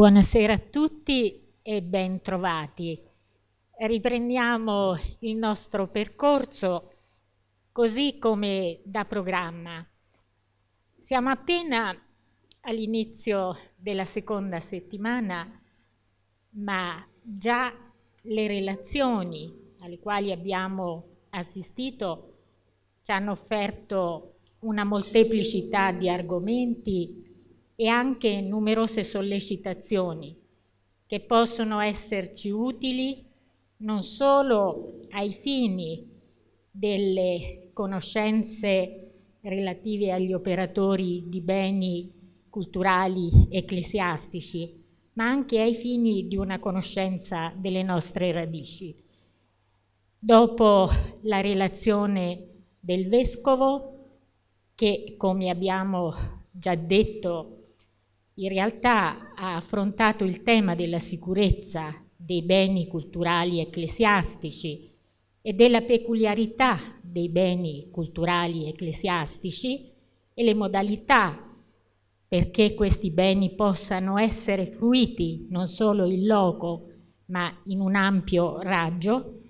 Buonasera a tutti e ben trovati. Riprendiamo il nostro percorso così come da programma. Siamo appena all'inizio della seconda settimana, ma già le relazioni alle quali abbiamo assistito ci hanno offerto una molteplicità di argomenti e anche numerose sollecitazioni che possono esserci utili non solo ai fini delle conoscenze relative agli operatori di beni culturali ecclesiastici, ma anche ai fini di una conoscenza delle nostre radici. Dopo la relazione del Vescovo, che come abbiamo già detto in realtà ha affrontato il tema della sicurezza dei beni culturali ecclesiastici e della peculiarità dei beni culturali ecclesiastici e le modalità perché questi beni possano essere fruiti non solo in loco ma in un ampio raggio,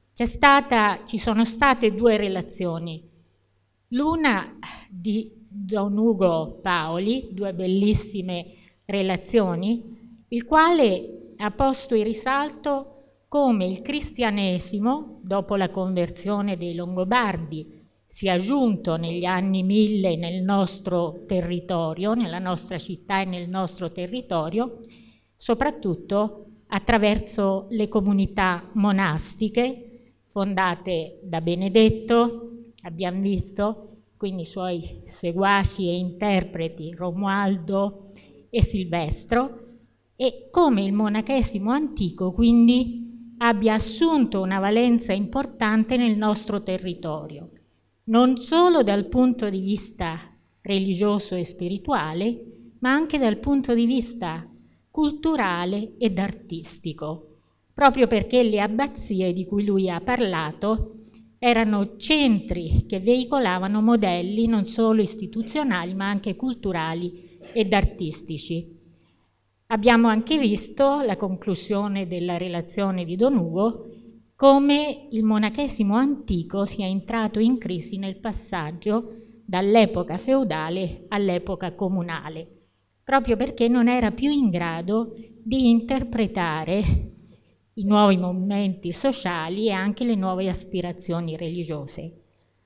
ci sono state due relazioni. L'una di Don Ugo Paoli, due bellissime relazioni, il quale ha posto in risalto come il cristianesimo, dopo la conversione dei Longobardi, sia giunto negli anni 1000 nel nostro territorio, nella nostra città e nel nostro territorio, soprattutto attraverso le comunità monastiche fondate da Benedetto, abbiamo visto, quindi i suoi seguaci e interpreti Romualdo e Silvestro, e come il monachesimo antico quindi abbia assunto una valenza importante nel nostro territorio, non solo dal punto di vista religioso e spirituale, ma anche dal punto di vista culturale ed artistico, proprio perché le abbazie di cui lui ha parlato erano centri che veicolavano modelli non solo istituzionali ma anche culturali ed artistici. Abbiamo anche visto la conclusione della relazione di Don Ugo come il monachesimo antico sia entrato in crisi nel passaggio dall'epoca feudale all'epoca comunale, proprio perché non era più in grado di interpretare i nuovi movimenti sociali e anche le nuove aspirazioni religiose.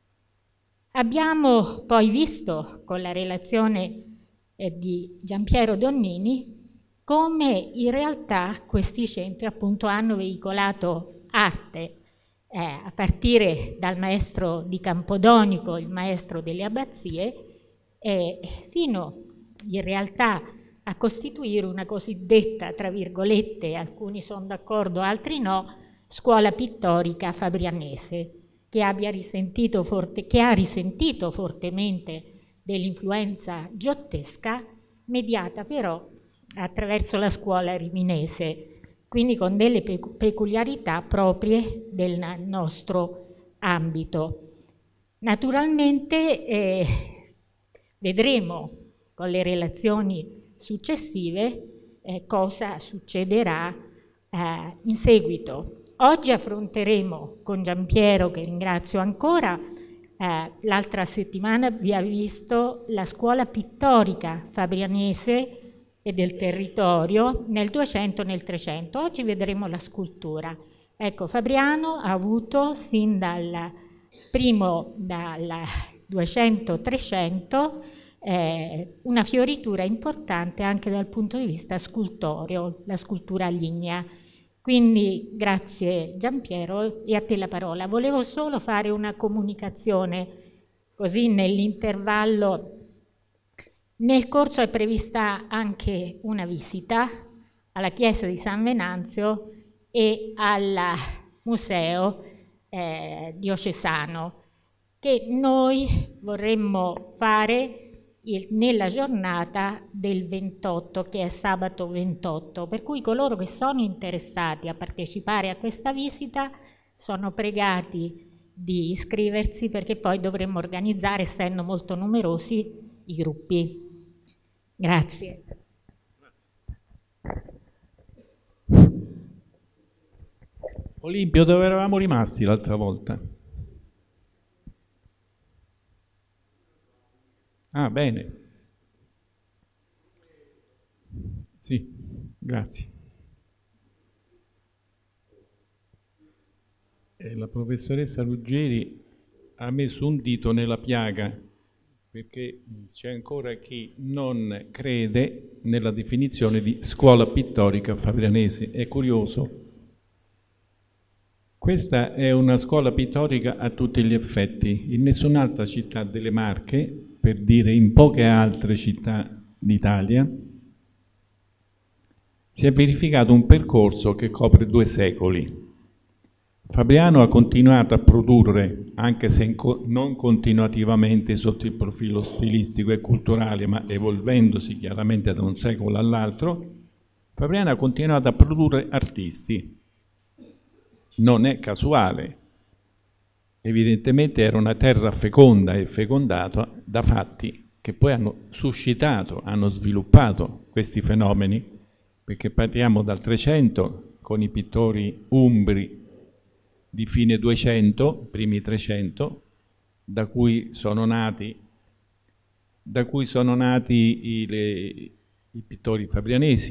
Abbiamo poi visto con la relazione di Giampiero Donnini come in realtà questi centri appunto hanno veicolato arte, a partire dal maestro di Campodonico, il maestro delle abbazie, fino in realtà a costituire una cosiddetta, tra virgolette, alcuni sono d'accordo, altri no, scuola pittorica fabrianese, che ha risentito fortemente dell'influenza giottesca, mediata però attraverso la scuola riminese, quindi con delle peculiarità proprie del nostro ambito. Naturalmente vedremo con le relazioni successive cosa succederà in seguito. Oggi affronteremo con Giampiero, che ringrazio ancora, l'altra settimana abbiamo visto la scuola pittorica fabrianese e del territorio nel 200 e nel 300. Oggi vedremo la scultura. Ecco, Fabriano ha avuto sin dal 200-300 una fioritura importante anche dal punto di vista scultoreo, la scultura lignea. Quindi grazie Giampiero e a te la parola. Volevo solo fare una comunicazione così nell'intervallo. Nel corso è prevista anche una visita alla chiesa di San Venanzio e al museo diocesano che noi vorremmo fare nella giornata del 28, che è sabato 28, per cui coloro che sono interessati a partecipare a questa visita sono pregati di iscriversi, perché poi dovremmo organizzare, essendo molto numerosi, i gruppi. Grazie. Olimpio, dove eravamo rimasti l'altra volta? Ah, bene. Sì, grazie. La professoressa Ruggeri ha messo un dito nella piaga, perché c'è ancora chi non crede nella definizione di scuola pittorica fabrianese. È curioso. Questa è una scuola pittorica a tutti gli effetti. In nessun'altra città delle Marche, per dire in poche altre città d'Italia, si è verificato un percorso che copre 2 secoli. Fabriano ha continuato a produrre, anche se non continuativamente sotto il profilo stilistico e culturale, ma evolvendosi chiaramente da un secolo all'altro, Fabriano ha continuato a produrre artisti. Non è casuale. Evidentemente era una terra feconda e fecondata da fatti che poi hanno suscitato, hanno sviluppato questi fenomeni, perché partiamo dal 300 con i pittori umbri di fine 200, primi 300, da cui sono nati i pittori fabrianesi,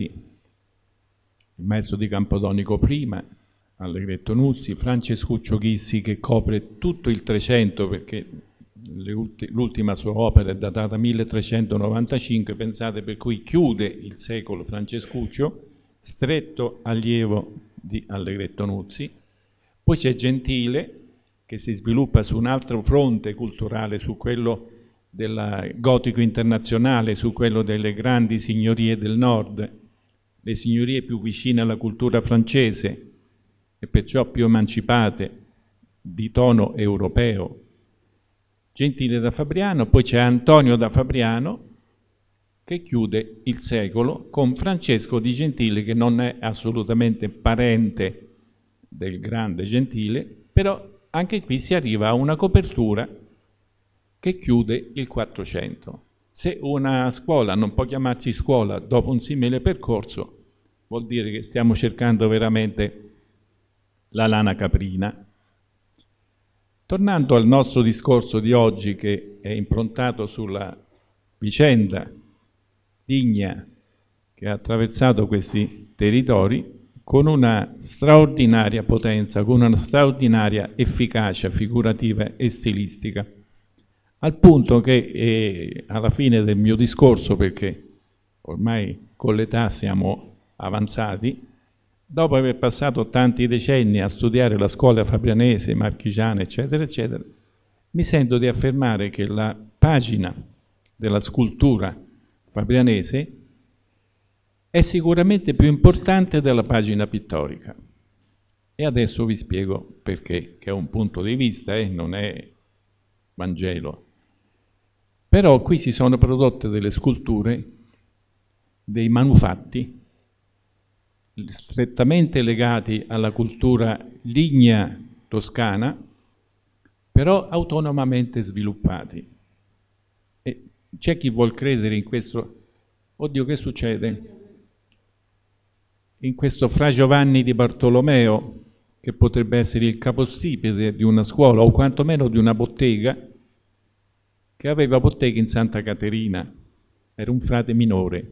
il maestro di Campodonico prima, Allegretto Nuzzi, Francescuccio Chissi che copre tutto il 300 perché l'ultima sua opera è datata 1395, pensate, per cui chiude il secolo Francescuccio, stretto allievo di Allegretto Nuzzi. Poi c'è Gentile, che si sviluppa su un altro fronte culturale, su quello del gotico internazionale, su quello delle grandi signorie del nord, le signorie più vicine alla cultura francese e perciò più emancipate, di tono europeo. Gentile da Fabriano, poi c'è Antonio da Fabriano, che chiude il secolo con Francesco di Gentile, che non è assolutamente parente del grande Gentile, però anche qui si arriva a una copertura che chiude il 400. Se una scuola non può chiamarsi scuola dopo un simile percorso, vuol dire che stiamo cercando veramente la lana caprina. Tornando al nostro discorso di oggi, che è improntato sulla vicenda ignea che ha attraversato questi territori, con una straordinaria potenza, con una straordinaria efficacia figurativa e stilistica, al punto che alla fine del mio discorso, perché ormai con l'età siamo avanzati, dopo aver passato tanti decenni a studiare la scuola fabrianese, marchigiana, eccetera, eccetera, mi sento di affermare che la pagina della scultura fabrianese è sicuramente più importante della pagina pittorica. E adesso vi spiego perché, che è un punto di vista, non è Vangelo. Però qui si sono prodotte delle sculture, dei manufatti, strettamente legati alla cultura lignea toscana, però autonomamente sviluppati. E c'è chi vuol credere in questo. Oddio, che succede? In questo Fra Giovanni di Bartolomeo, che potrebbe essere il capostipite di una scuola o quantomeno di una bottega, che aveva bottega in Santa Caterina, era un frate minore.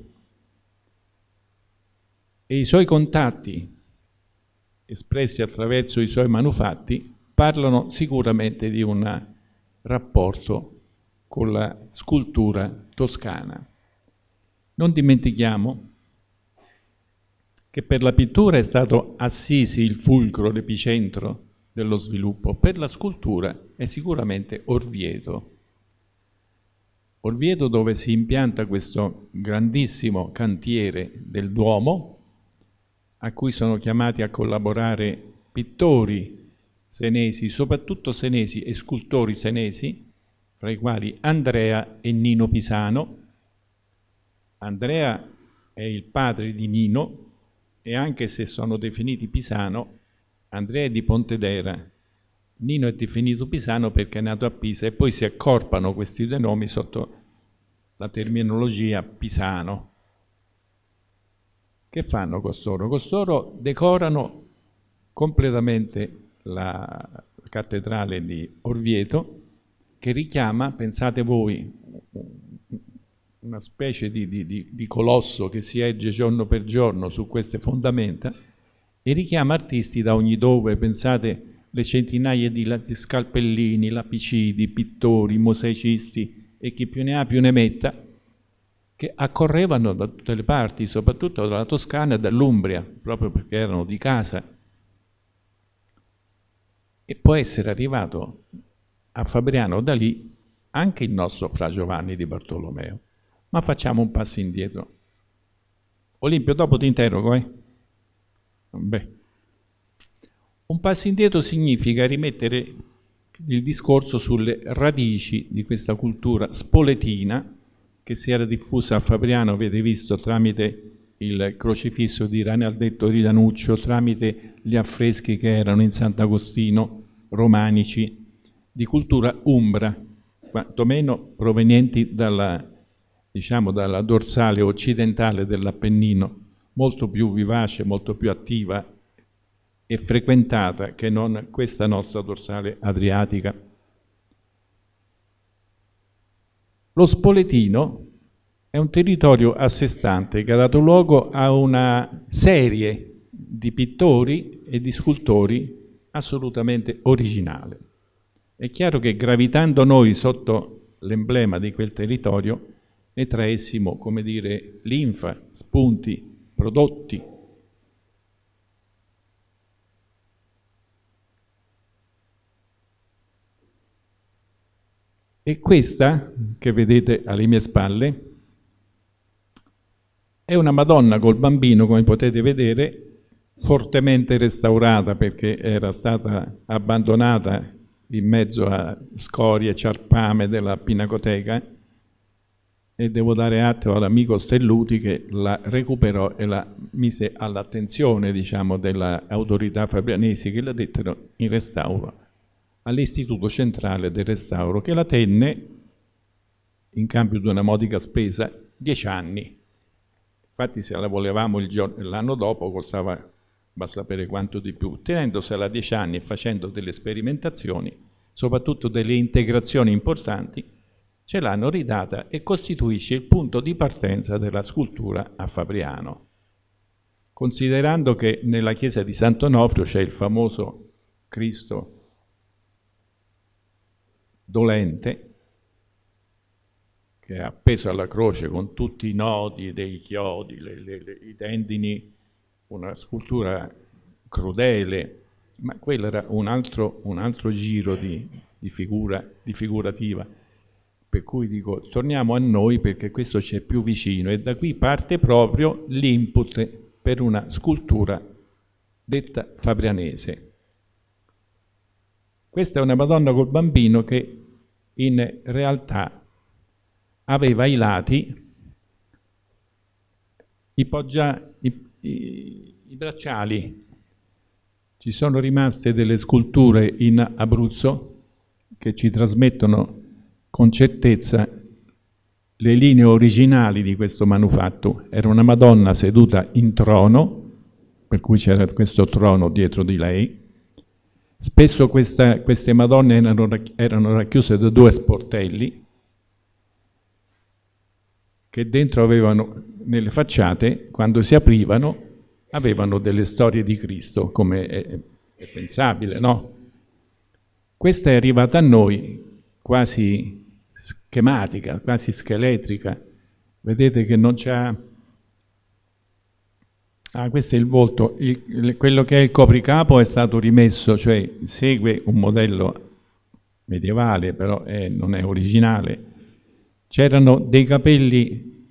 E i suoi contatti, espressi attraverso i suoi manufatti, parlano sicuramente di un rapporto con la scultura toscana. Non dimentichiamo che per la pittura è stato Assisi il fulcro, l'epicentro dello sviluppo, per la scultura è sicuramente Orvieto. Orvieto, dove si impianta questo grandissimo cantiere del Duomo, a cui sono chiamati a collaborare pittori senesi, soprattutto senesi e scultori senesi, fra i quali Andrea e Nino Pisano. Andrea è il padre di Nino, e anche se sono definiti Pisano, Andrea è di Pontedera, Nino è definito Pisano perché è nato a Pisa, e poi si accorpano questi due nomi sotto la terminologia Pisano. Che fanno costoro? Costoro decorano completamente la cattedrale di Orvieto, che richiama, pensate voi, una specie di colosso che si erge giorno per giorno su queste fondamenta e richiama artisti da ogni dove, pensate le centinaia di scalpellini, lapicidi, pittori, mosaicisti e chi più ne ha più ne metta, che accorrevano da tutte le parti, soprattutto dalla Toscana e dall'Umbria, proprio perché erano di casa. E può essere arrivato a Fabriano da lì anche il nostro Fra Giovanni di Bartolomeo. Ma facciamo un passo indietro. Olimpio, dopo ti interrogo, Beh. Un passo indietro significa rimettere il discorso sulle radici di questa cultura spoletina che si era diffusa a Fabriano, avete visto, tramite il crocifisso di Ranaldetto di Danuccio, tramite gli affreschi che erano in Sant'Agostino, romanici, di cultura umbra, quantomeno provenienti dalla dorsale occidentale dell'Appennino, molto più vivace, molto più attiva e frequentata che non questa nostra dorsale adriatica. Lo Spoletino è un territorio a sé stante che ha dato luogo a una serie di pittori e di scultori assolutamente originale. È chiaro che gravitando noi sotto l'emblema di quel territorio ne traessimo, come dire, linfa, spunti, prodotti. E questa, che vedete alle mie spalle, è una Madonna col bambino, come potete vedere, fortemente restaurata perché era stata abbandonata in mezzo a scorie e ciarpame della Pinacoteca, e devo dare atto all'amico Stelluti che la recuperò e la mise all'attenzione, diciamo, dell'autorità fabrianesi, che la dettero in restauro all'Istituto Centrale del Restauro, che la tenne, in cambio di una modica spesa, 10 anni. Infatti se la volevamo l'anno dopo costava, basta sapere quanto di più. Tenendosela 10 anni e facendo delle sperimentazioni, soprattutto delle integrazioni importanti, ce l'hanno ridata e costituisce il punto di partenza della scultura a Fabriano. Considerando che nella chiesa di Sant'Onofrio c'è il famoso Cristo dolente, che è appeso alla croce con tutti i nodi dei chiodi, i tendini, una scultura crudele, ma quello era un altro giro di figurativa. Per cui dico, torniamo a noi perché questo c'è più vicino e da qui parte proprio l'input per una scultura detta fabrianese. Questa è una Madonna col bambino che in realtà aveva ai lati i bracciali. Ci sono rimaste delle sculture in Abruzzo che ci trasmettono con certezza le linee originali di questo manufatto. Era una Madonna seduta in trono, per cui c'era questo trono dietro di lei. Spesso queste Madonne erano racchiuse da 2 sportelli che dentro avevano, nelle facciate, quando si aprivano, avevano delle storie di Cristo, come è pensabile, no? Questa è arrivata a noi quasi schematica, quasi scheletrica. Vedete che non c'ha... questo è il volto. Quello che è il copricapo è stato rimesso, cioè segue un modello medievale, però non è originale. C'erano dei capelli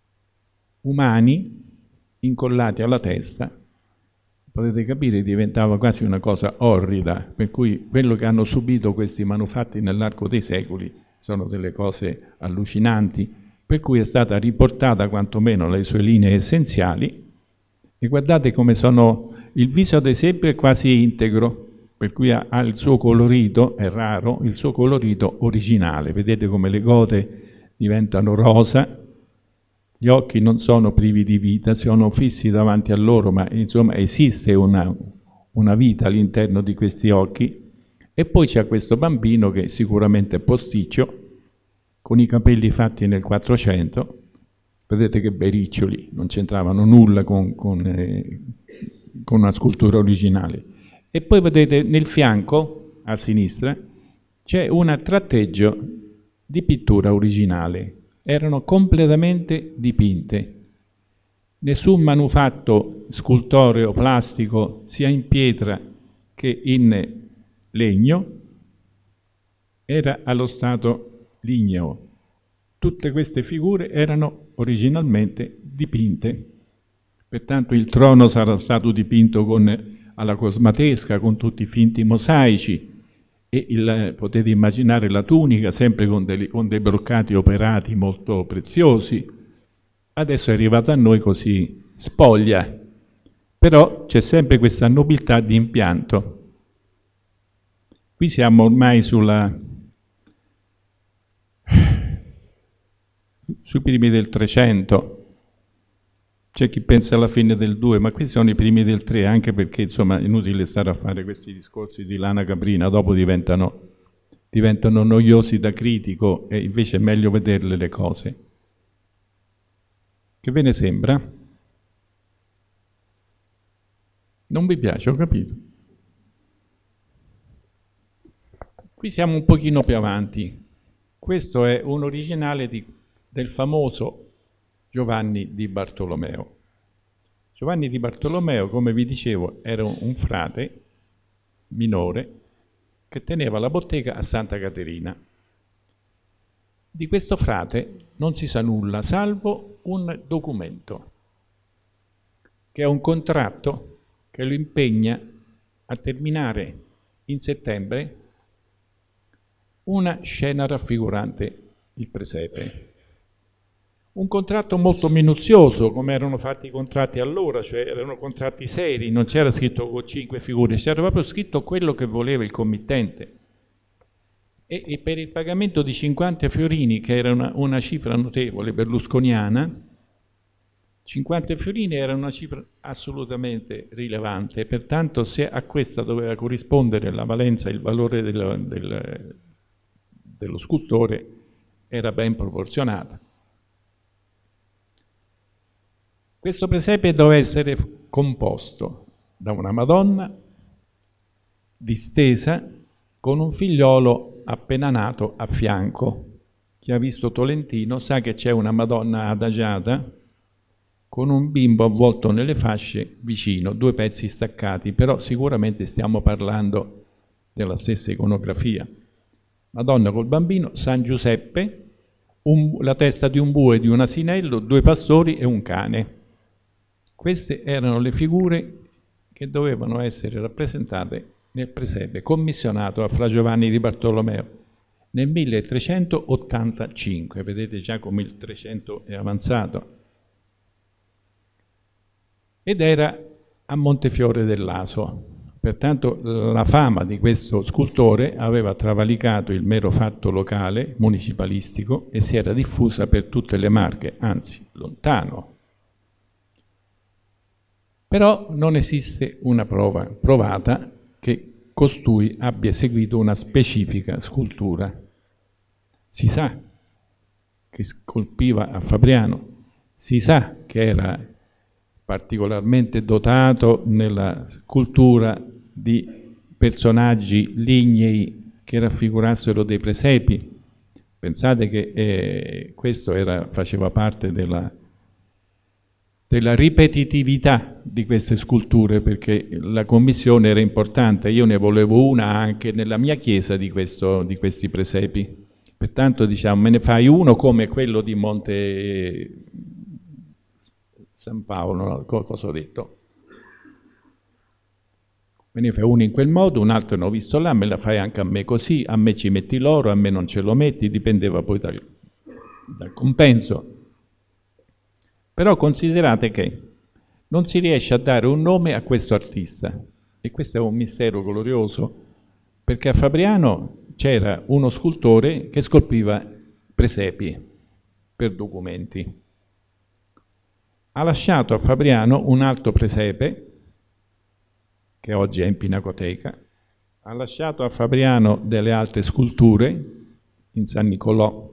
umani incollati alla testa, potete capire, diventava quasi una cosa orrida, per cui quello che hanno subito questi manufatti nell'arco dei secoli sono delle cose allucinanti, per cui è stata riportata quantomeno le sue linee essenziali. E guardate come sono, il viso ad esempio è quasi integro, per cui ha il suo colorito, è raro, il suo colorito originale. Vedete come le gote diventano rosa, gli occhi non sono privi di vita, sono fissi davanti a loro, ma insomma esiste una vita all'interno di questi occhi, e poi c'è questo bambino che sicuramente è posticcio, con i capelli fatti nel 400, vedete che bei riccioli, non c'entravano nulla con una scultura originale. E poi vedete nel fianco, a sinistra, c'è un tratteggio di pittura originale, erano completamente dipinte. Nessun manufatto scultoreo plastico, sia in pietra che in legno, era allo stato ligneo. Tutte queste figure erano originalmente dipinte. Pertanto il trono sarà stato dipinto alla cosmatesca, con tutti i finti mosaici, e potete immaginare la tunica sempre con dei broccati operati molto preziosi. Adesso è arrivata a noi così spoglia, però c'è sempre questa nobiltà di impianto. Qui siamo ormai sui primi del 300. C'è chi pensa alla fine del 2, ma questi sono i primi del 3, anche perché insomma è inutile stare a fare questi discorsi di lana caprina, dopo diventano noiosi da critico, e invece è meglio vederle le cose. Che ve ne sembra? Non vi piace, ho capito. Qui siamo un pochino più avanti. Questo è un originale del famoso Giovanni di Bartolomeo. Giovanni di Bartolomeo, come vi dicevo, era un frate minore che teneva la bottega a Santa Caterina. Di questo frate non si sa nulla, salvo un documento, che è un contratto che lo impegna a terminare in settembre una scena raffigurante il presepe. Un contratto molto minuzioso, come erano fatti i contratti allora, cioè erano contratti seri, non c'era scritto con 5 figure, c'era proprio scritto quello che voleva il committente. E per il pagamento di 50 fiorini, che era una cifra notevole berlusconiana, 50 fiorini era una cifra assolutamente rilevante, pertanto se a questa doveva corrispondere la valenza, il valore dello scultore, era ben proporzionata. Questo presepe doveva essere composto da una Madonna distesa con un figliolo appena nato a fianco. Chi ha visto Tolentino sa che c'è una Madonna adagiata con un bimbo avvolto nelle fasce vicino, 2 pezzi staccati, però sicuramente stiamo parlando della stessa iconografia. Madonna col bambino, San Giuseppe, la testa di un bue e di un asinello, 2 pastori e un cane. Queste erano le figure che dovevano essere rappresentate nel presepe commissionato a Fra Giovanni di Bartolomeo nel 1385. Vedete già come il 300 è avanzato. Ed era a Montefiore dell'Aso. Pertanto la fama di questo scultore aveva travalicato il mero fatto locale, municipalistico, e si era diffusa per tutte le Marche, anzi, lontano. Però non esiste una prova provata che costui abbia eseguito una specifica scultura. Si sa che scolpiva a Fabriano, si sa che era particolarmente dotato nella scultura di personaggi lignei che raffigurassero dei presepi. Pensate che questo faceva parte della ripetitività di queste sculture, perché la commissione era importante. Io ne volevo una anche nella mia chiesa di questi presepi. Pertanto diciamo, me ne fai uno come quello di Monte San Paolo, no? Cosa ho detto? Me ne fai uno in quel modo, un altro ne ho visto là, me la fai anche a me così, a me ci metti l'oro, a me non ce lo metti, dipendeva poi dal compenso. Però considerate che non si riesce a dare un nome a questo artista, e questo è un mistero glorioso, perché a Fabriano c'era uno scultore che scolpiva presepi per documenti. Ha lasciato a Fabriano un altro presepe che oggi è in Pinacoteca, ha lasciato a Fabriano delle altre sculture in San Nicolò,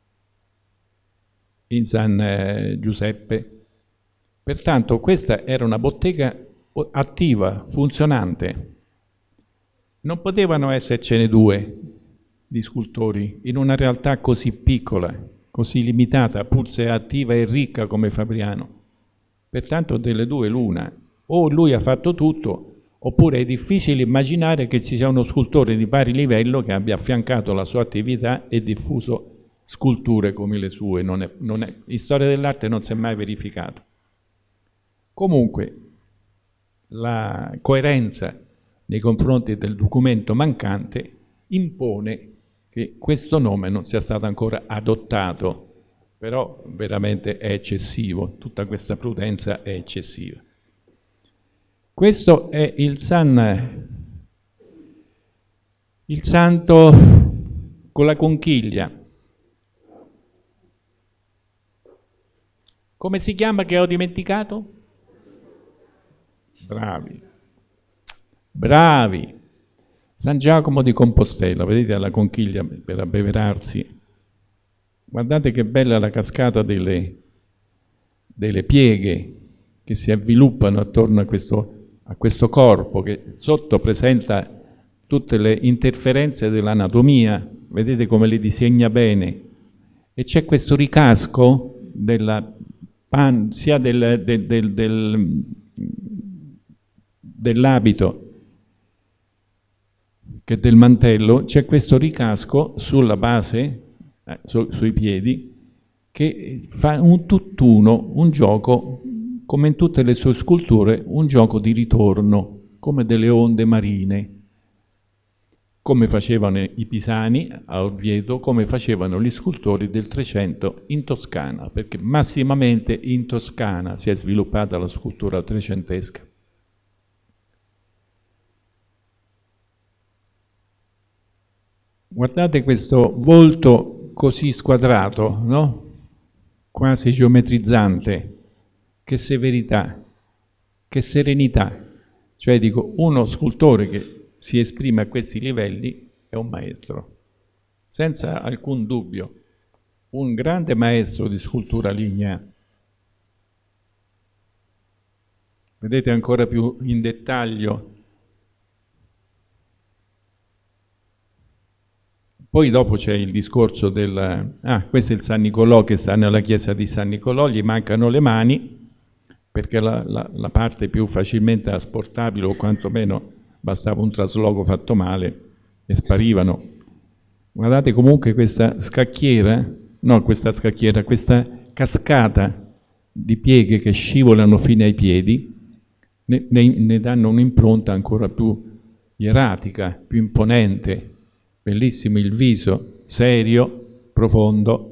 in San Giuseppe. Pertanto questa era una bottega attiva, funzionante. Non potevano essercene due di scultori in una realtà così piccola, così limitata, pur se attiva e ricca come Fabriano. Pertanto delle due l'una, o lui ha fatto tutto, oppure è difficile immaginare che ci sia uno scultore di pari livello che abbia affiancato la sua attività e diffuso sculture come le sue. In storia dell'arte non si è mai verificato. Comunque, la coerenza nei confronti del documento mancante impone che questo nome non sia stato ancora adottato, però veramente è eccessivo, tutta questa prudenza è eccessiva. Questo è il santo con la conchiglia. Come si chiama che ho dimenticato? Bravi, bravi. San Giacomo di Compostela, vedete la conchiglia per abbeverarsi. Guardate che bella la cascata delle pieghe che si avviluppano attorno a questo corpo che sotto presenta tutte le interferenze dell'anatomia, vedete come le disegna bene. E c'è questo ricasco sia dell'abito che del mantello, c'è questo ricasco sulla base, sui piedi, che fa un tutt'uno, un gioco, come in tutte le sue sculture, un gioco di ritorno, come delle onde marine, come facevano i pisani a Orvieto, come facevano gli scultori del Trecento in Toscana, perché massimamente in Toscana si è sviluppata la scultura trecentesca. Guardate questo volto così squadrato, no? Quasi geometrizzante. Che severità, che serenità. Cioè dico, uno scultore che si esprime a questi livelli è un maestro, senza alcun dubbio, un grande maestro di scultura lignea. Vedete ancora più in dettaglio. Poi dopo c'è il discorso questo è il San Nicolò che sta nella chiesa di San Nicolò, gli mancano le mani, perché la parte più facilmente asportabile, o quantomeno bastava un trasloco fatto male e sparivano. Guardate comunque questa cascata di pieghe che scivolano fino ai piedi, ne danno un'impronta ancora più ieratica, più imponente. Bellissimo il viso, serio, profondo.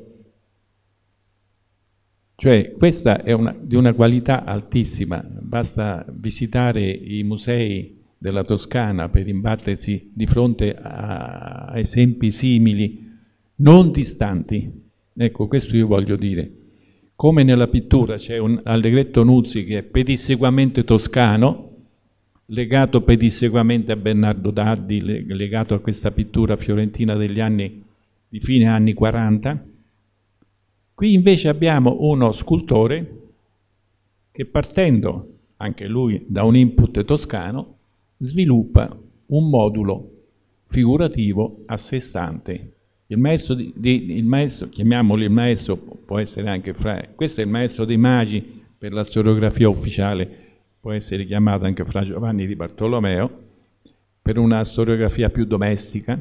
Cioè, questa è di una qualità altissima. Basta visitare i musei della Toscana per imbattersi di fronte a esempi simili, non distanti. Ecco, questo io voglio dire. Come nella pittura c'è un Allegretto Nuzzi che è pedissequamente toscano, legato pedissequamente a Bernardo Daddi, legato a questa pittura fiorentina di fine anni 40. Qui invece abbiamo uno scultore che, partendo anche lui da un input toscano, sviluppa un modulo figurativo a sé stante. Il maestro, chiamiamolo il maestro, può essere anche questo è il maestro dei magi per la storiografia ufficiale, può essere chiamato anche Fra Giovanni di Bartolomeo, per una storiografia più domestica.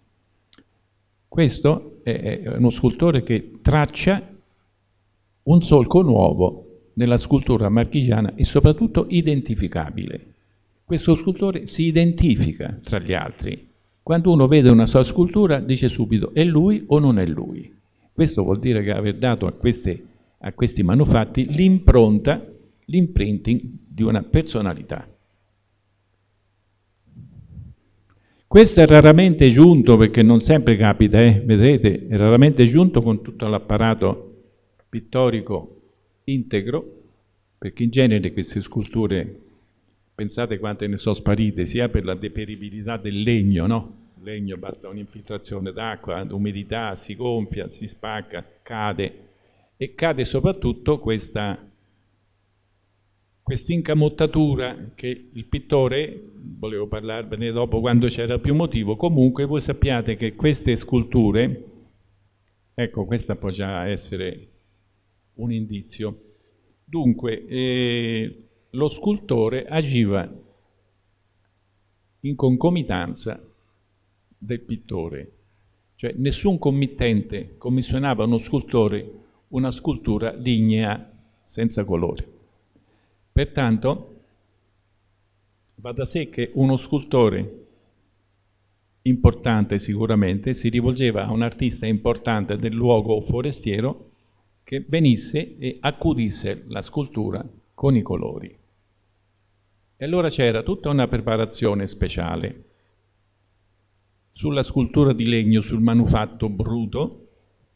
Questo è uno scultore che traccia un solco nuovo nella scultura marchigiana e soprattutto identificabile. Questo scultore si identifica tra gli altri. Quando uno vede una sua scultura dice subito è lui o non è lui. Questo vuol dire che aver dato a questi manufatti l'impronta, l'imprinting di una personalità. Questo è raramente giunto, perché non sempre capita, vedete, è raramente giunto con tutto l'apparato pittorico integro, perché in genere queste sculture pensate quante ne sono sparite, sia per la deperibilità del legno, no? Il legno basta un'infiltrazione d'acqua, l'umidità, si gonfia, si spacca, cade, e cade soprattutto questa incamottatura che il pittore, volevo parlarvene dopo quando c'era più motivo, comunque voi sappiate che queste sculture, ecco, questa può già essere un indizio. Dunque, lo scultore agiva in concomitanza del pittore, cioè nessun committente commissionava a uno scultore una scultura lignea senza colore. Pertanto va da sé che uno scultore importante sicuramente si rivolgeva a un artista importante del luogo forestiero che venisse e accudisse la scultura con i colori. E allora c'era tutta una preparazione speciale sulla scultura di legno, sul manufatto bruto,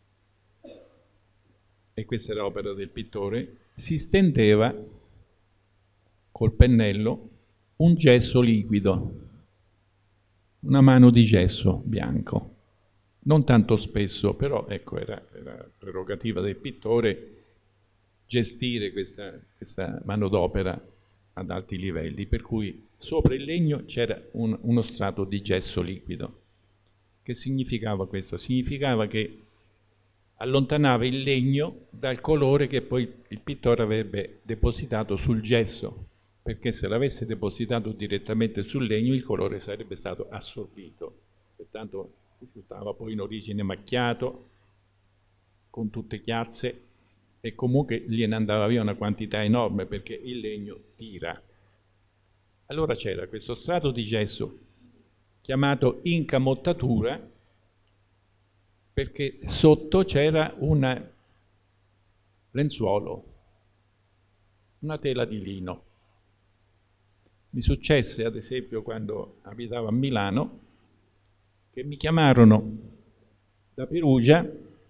e questa era opera del pittore, si stendeva col pennello un gesso liquido, una mano di gesso bianco. Non tanto spesso, però ecco, era prerogativa del pittore gestire questa manodopera ad alti livelli, per cui sopra il legno c'era uno strato di gesso liquido. Che significava questo? Significava che allontanava il legno dal colore che poi il pittore avrebbe depositato sul gesso, perché se l'avesse depositato direttamente sul legno il colore sarebbe stato assorbito, pertanto risultava poi in origine macchiato, con tutte chiazze, e comunque gliene andava via una quantità enorme perché il legno tira. Allora c'era questo strato di gesso chiamato incamottatura, perché sotto c'era un lenzuolo, una tela di lino. Mi successe ad esempio quando abitavo a Milano che mi chiamarono da Perugia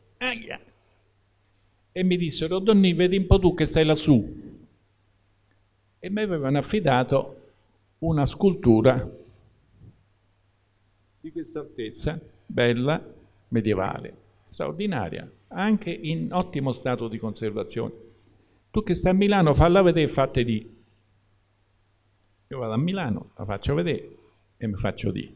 e mi dissero: Donnì, vedi un po' tu che stai lassù. E mi avevano affidato una scultura di questa altezza, bella, medievale, straordinaria, anche in ottimo stato di conservazione. Tu che stai a Milano, falla vedere e fatte di. Io vado a Milano, la faccio vedere e mi faccio di.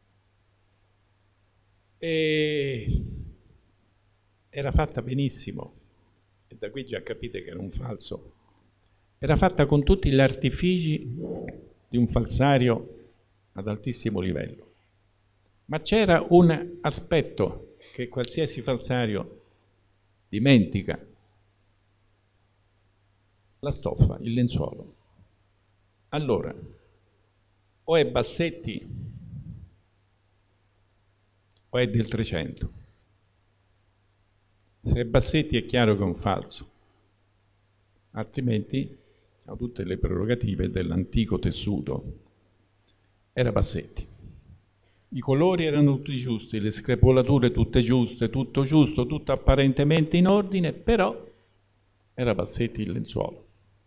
E era fatta benissimo, e da qui già capite che era un falso. Era fatta con tutti gli artifici di un falsario ad altissimo livello. Ma c'era un aspetto che qualsiasi falsario dimentica: la stoffa, il lenzuolo. Allora, o è Bassetti o è del 300. Se è Bassetti è chiaro che è un falso, altrimenti ha tutte le prerogative dell'antico tessuto. Era Bassetti. I colori erano tutti giusti, le screpolature tutte giuste, tutto giusto, tutto apparentemente in ordine, però era Bassetti il lenzuolo.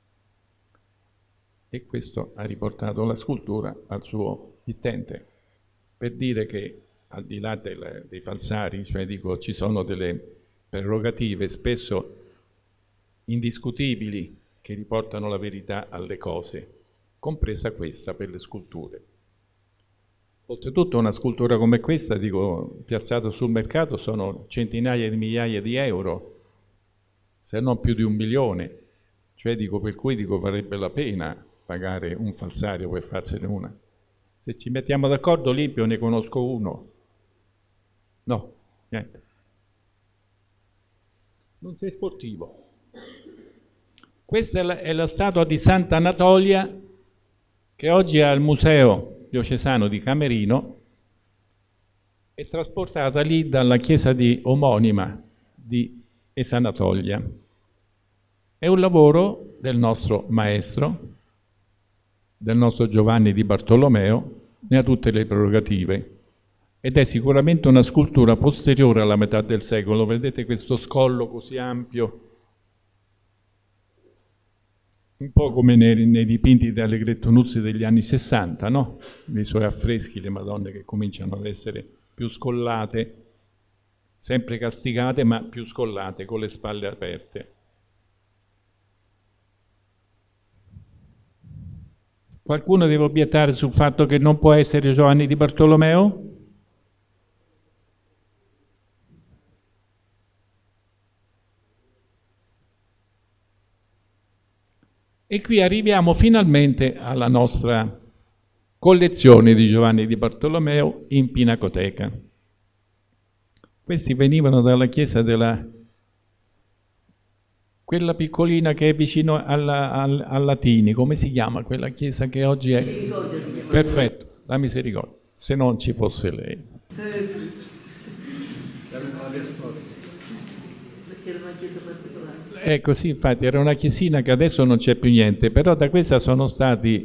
E questo ha riportato la scultura al suo mittente, per dire che al di là dei falsari, cioè dico, ci sono delle prerogative spesso indiscutibili che riportano la verità alle cose, compresa questa per le sculture. Oltretutto una scultura come questa, dico, piazzata sul mercato, sono centinaia di migliaia di euro, se non più di 1 milione, cioè dico, per cui dico, varrebbe la pena pagare un falsario per farsene una. Se ci mettiamo d'accordo, Olimpio ne conosco uno. No, niente. Non sei sportivo. Questa è la statua di Sant'Anatolia che oggi è al Museo Diocesano di Camerino, è trasportata lì dalla chiesa omonima di Esanatolia. È un lavoro del nostro maestro, del nostro Giovanni di Bartolomeo, ne ha tutte le prerogative, ed è sicuramente una scultura posteriore alla metà del secolo. Vedete questo scollo così ampio? un po' come nei dipinti di Allegretto Nuzzi degli anni 60, no? Nei suoi affreschi, le Madonne che cominciano ad essere più scollate, sempre castigate, ma più scollate, con le spalle aperte. Qualcuno deve obiettare sul fatto che non può essere Giovanni di Bartolomeo? E qui arriviamo finalmente alla nostra collezione di Giovanni di Bartolomeo in Pinacoteca. Questi venivano dalla chiesa quella piccolina che è vicino al Latini, come si chiama quella chiesa che oggi è? Perfetto, la Misericordia, se non ci fosse lei. Ecco sì, infatti era una chiesina che adesso non c'è più niente, però da questa sono stati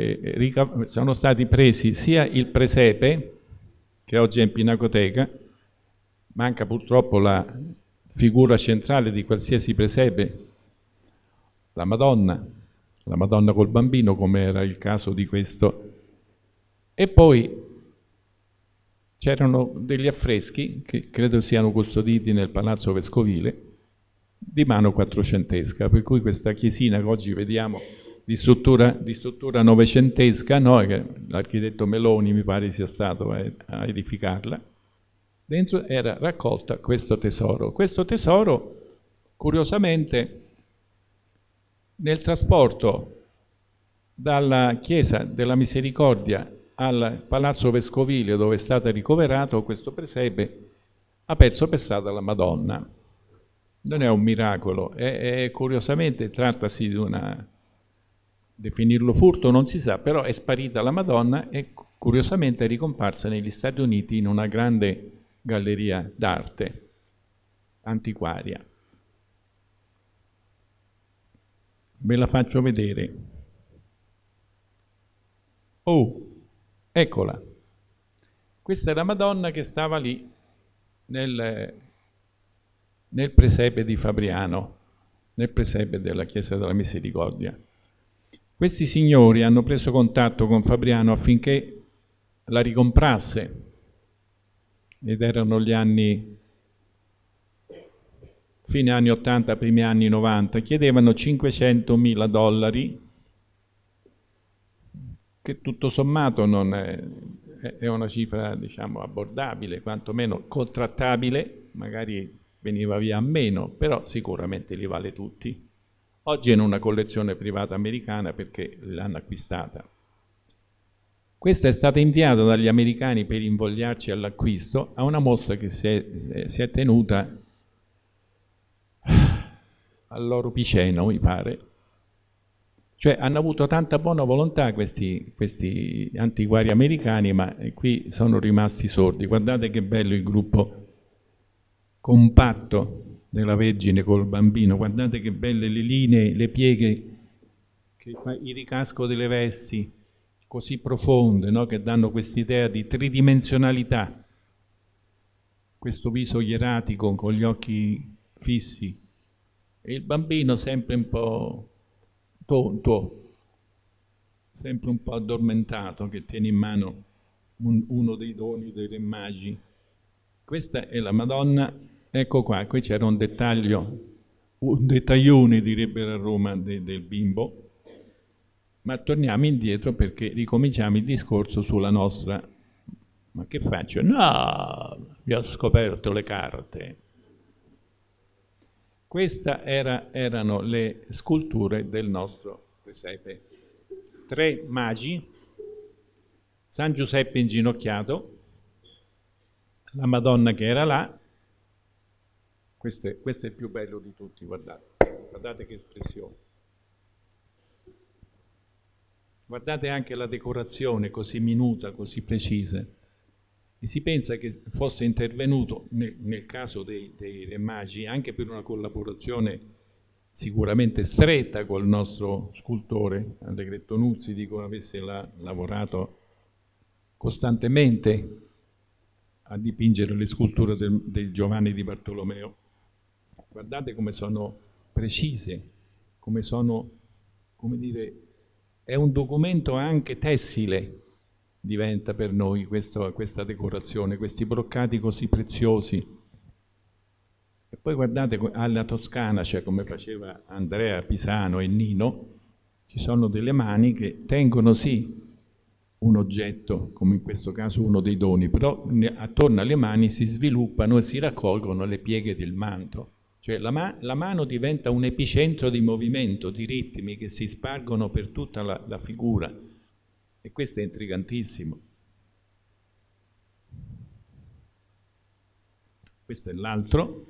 presi sia il presepe, che oggi è in Pinacoteca, manca purtroppo la figura centrale di qualsiasi presepe, la Madonna col bambino, come era il caso di questo, e poi c'erano degli affreschi che credo siano custoditi nel Palazzo Vescovile di mano quattrocentesca, per cui questa chiesina che oggi vediamo di struttura novecentesca, no, che l'architetto Meloni mi pare sia stato a edificarla, dentro era raccolta questo tesoro. Questo tesoro, curiosamente, nel trasporto dalla chiesa della Misericordia al Palazzo Vescovile, dove è stato ricoverato questo presepe, ha perso per strada la Madonna. Non è un miracolo, curiosamente trattasi di definirlo furto non si sa, però è sparita la Madonna e curiosamente è ricomparsa negli Stati Uniti in una grande galleria d'arte antiquaria. Ve la faccio vedere. Oh, eccola. Questa è la Madonna che stava lì nel presepe di Fabriano, nel presepe della Chiesa della Misericordia. Questi signori hanno preso contatto con Fabriano affinché la ricomprasse, ed erano gli anni, fine anni 80, primi anni 90, chiedevano $500.000, che tutto sommato non è una cifra, diciamo, abbordabile, quantomeno contrattabile, magari veniva via a meno, però sicuramente li vale tutti. Oggi è in una collezione privata americana perché l'hanno acquistata. Questa è stata inviata dagli americani per invogliarci all'acquisto a una mostra che si è tenuta all'Oro Piceno, mi pare. Cioè hanno avuto tanta buona volontà questi antiquari americani, ma qui sono rimasti sordi. Guardate che bello il gruppo compatto della Vergine col bambino, guardate che belle le linee, le pieghe, il ricasco delle vesti così profonde, no? Che danno quest'idea di tridimensionalità, questo viso ieratico con gli occhi fissi e il bambino sempre un po' tonto, sempre un po' addormentato, che tiene in mano uno dei doni dei Re Magi. Questa è la Madonna, ecco qua, qui c'era un dettaglione direbbero a Roma del bimbo, ma torniamo indietro perché ricominciamo il discorso sulla nostra. Ma che faccio? No, vi ho scoperto le carte. Queste erano le sculture del nostro presepe. 3 magi, San Giuseppe inginocchiato, la Madonna che era là. Questo è il più bello di tutti, guardate che espressione. Guardate anche la decorazione così minuta, così precisa. E si pensa che fosse intervenuto nel caso dei Re Magi anche per una collaborazione sicuramente stretta col nostro scultore Allegretto Nuzzi, dico avesse lavorato costantemente a dipingere le sculture del Giovanni di Bartolomeo. Guardate come sono precise, come sono come dire, è un documento anche tessile, diventa per noi questa decorazione, questi broccati così preziosi. E poi guardate alla Toscana, cioè come faceva Andrea Pisano e Nino, ci sono delle mani che tengono sì un oggetto, come in questo caso uno dei doni, però attorno alle mani si sviluppano e si raccolgono le pieghe del manto. Cioè la mano diventa un epicentro di movimento, di ritmi che si spargono per tutta la figura. E questo è intrigantissimo. Questo è l'altro.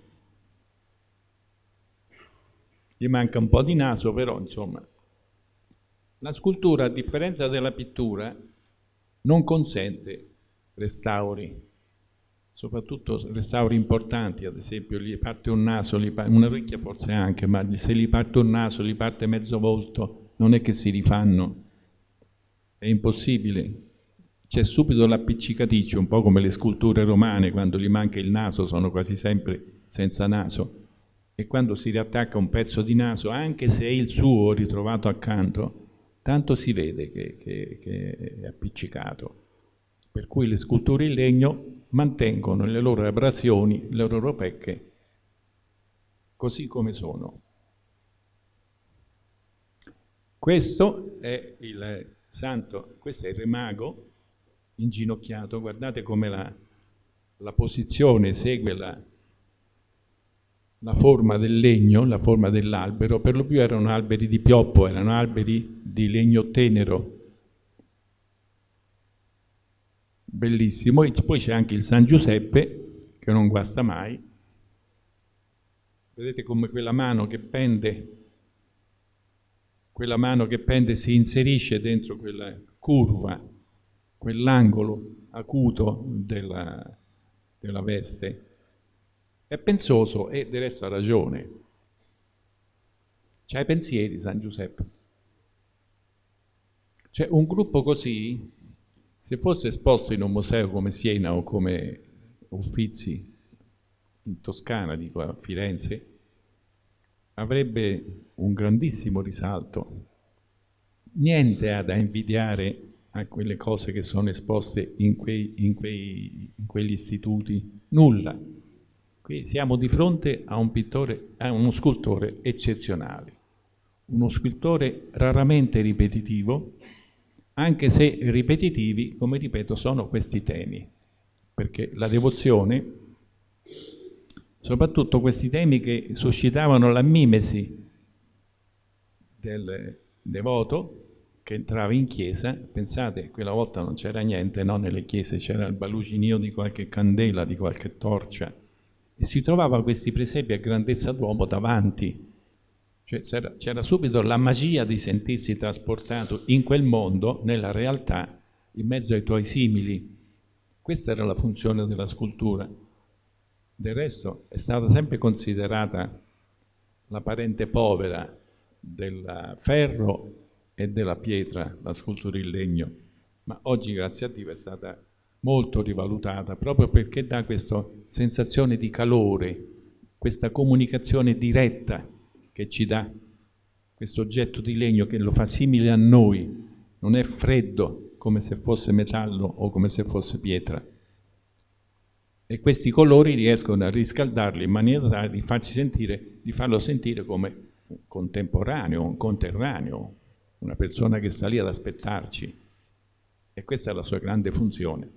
Gli manca un po' di naso, però insomma. La scultura, a differenza della pittura, non consente restauri, soprattutto restauri importanti, ad esempio gli parte un naso, una orecchia forse anche, ma se gli parte un naso, gli parte mezzo volto, non è che si rifanno, è impossibile. C'è subito l'appiccicaticcio, un po' come le sculture romane, quando gli manca il naso sono quasi sempre senza naso, e quando si riattacca un pezzo di naso, anche se è il suo ritrovato accanto, tanto si vede che è appiccicato. Per cui le sculture in legno mantengono le loro abrasioni, le loro pecche, così come sono. Questo è il santo, questo è il Re Mago inginocchiato, guardate come la posizione segue la forma del legno, la forma dell'albero, per lo più erano alberi di pioppo, erano alberi di legno tenero. Bellissimo. E poi c'è anche il San Giuseppe, che non guasta mai. Vedete come quella mano che pende si inserisce dentro quella curva, quell'angolo acuto della veste. È pensoso e del resto ha ragione. C'ha i pensieri San Giuseppe. Cioè un gruppo così, se fosse esposto in un museo come Siena o come Uffizi in Toscana, dico a Firenze, avrebbe un grandissimo risalto. Niente ha da invidiare a quelle cose che sono esposte in quegli istituti, nulla. Qui siamo di fronte a un pittore, a uno scultore eccezionale, uno scultore raramente ripetitivo, anche se ripetitivi, come ripeto, sono questi temi, perché la devozione, soprattutto questi temi che suscitavano la mimesi del devoto che entrava in chiesa, pensate, quella volta non c'era niente, no? Nelle chiese c'era il balucinio di qualche candela, di qualche torcia, e si trovava questi presepi a grandezza d'uomo davanti. Cioè c'era subito la magia di sentirsi trasportato in quel mondo, nella realtà, in mezzo ai tuoi simili. Questa era la funzione della scultura. Del resto è stata sempre considerata la parente povera del ferro e della pietra, la scultura in legno, ma oggi grazie a Dio è stata molto rivalutata proprio perché dà questa sensazione di calore, questa comunicazione diretta che ci dà questo oggetto di legno che lo fa simile a noi, non è freddo come se fosse metallo o come se fosse pietra. E questi colori riescono a riscaldarli in maniera tale di farlo sentire come un contemporaneo, un conterraneo, una persona che sta lì ad aspettarci. E questa è la sua grande funzione.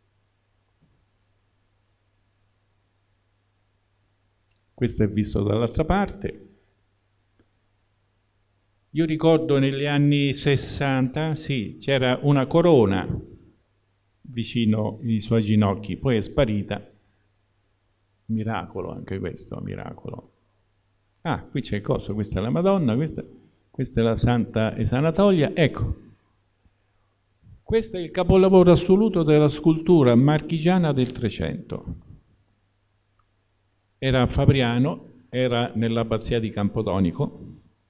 Questo è visto dall'altra parte. Io ricordo negli anni 60, sì, c'era una corona vicino ai suoi ginocchi, poi è sparita. Miracolo anche questo, miracolo. Ah, qui c'è il coso, questa è la Madonna, questa è la Santa Esanatolia. Ecco, questo è il capolavoro assoluto della scultura marchigiana del 300. Era a Fabriano, era nell'abbazia di Campodonico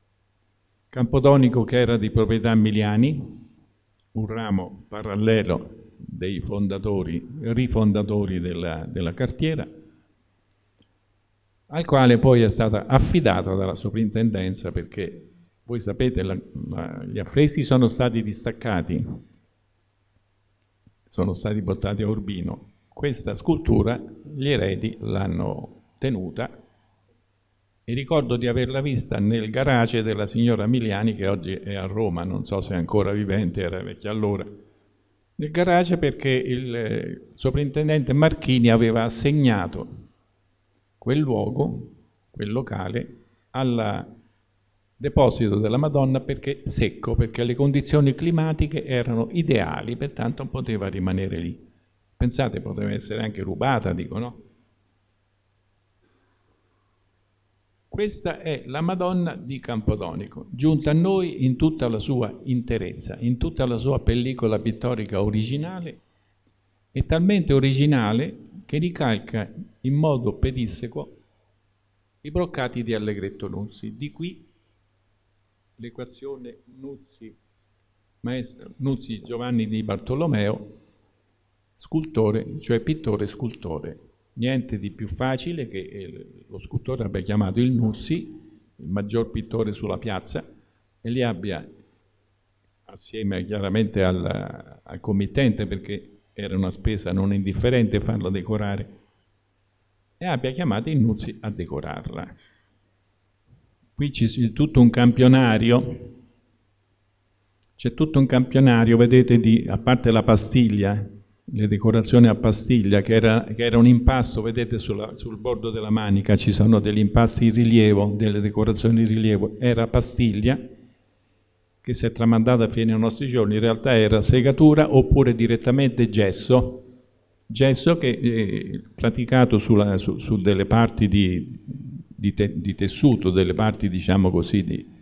che era di proprietà Miliani, un ramo parallelo dei rifondatori della cartiera, al quale poi è stata affidata dalla soprintendenza perché Voi sapete, gli affreschi sono stati distaccati, sono stati portati a Urbino. Questa scultura gli eredi l'hanno tenuta e ricordo di averla vista nel garage della signora Miliani, che oggi è a Roma, non so se è ancora vivente, era vecchia allora. Nel garage perché il sovrintendente Marchini aveva assegnato quel luogo, quel locale, al deposito della Madonna perché secco, perché le condizioni climatiche erano ideali, pertanto non poteva rimanere lì. Pensate, poteva essere anche rubata, dico, no? Questa è la Madonna di Campodonico, giunta a noi in tutta la sua interezza, in tutta la sua pellicola pittorica originale, e talmente originale che ricalca in modo pedissequo i broccati di Allegretto Nuzzi. Di qui l'equazione Nuzzi Giovanni di Bartolomeo, scultore, cioè pittore-scultore. Niente di più facile che lo scultore abbia chiamato il Nuzzi, il maggior pittore sulla piazza, e li abbia, assieme chiaramente al committente, perché era una spesa non indifferente farlo decorare, e abbia chiamato il Nuzzi a decorarla. Qui c'è tutto un campionario, vedete, a parte la pastiglia, le decorazioni a pastiglia, che era un impasto, vedete sul bordo della manica ci sono degli impasti in rilievo, delle decorazioni in rilievo, era pastiglia, che si è tramandata fino ai nostri giorni, in realtà era segatura oppure direttamente gesso che praticato su delle parti di tessuto, delle parti, diciamo così,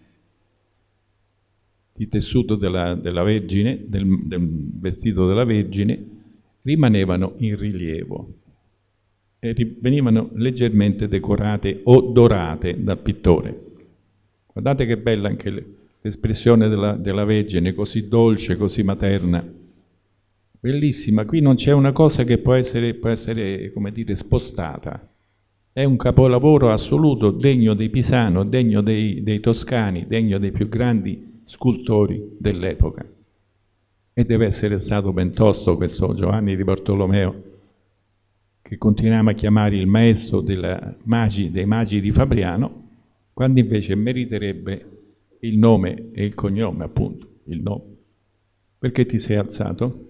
di tessuto della Vergine, del vestito della Vergine, rimanevano in rilievo e venivano leggermente decorate o dorate dal pittore. Guardate che bella anche l'espressione della Vergine, così dolce, così materna, bellissima. Qui non c'è una cosa che può essere, come dire, spostata. È un capolavoro assoluto, degno di Pisano, degno dei toscani, degno dei più grandi scultori dell'epoca. E deve essere stato ben tosto questo Giovanni di Bartolomeo, che continuiamo a chiamare il maestro dei magi di Fabriano, quando invece meriterebbe il nome e il cognome, appunto, il nome. Perché ti sei alzato?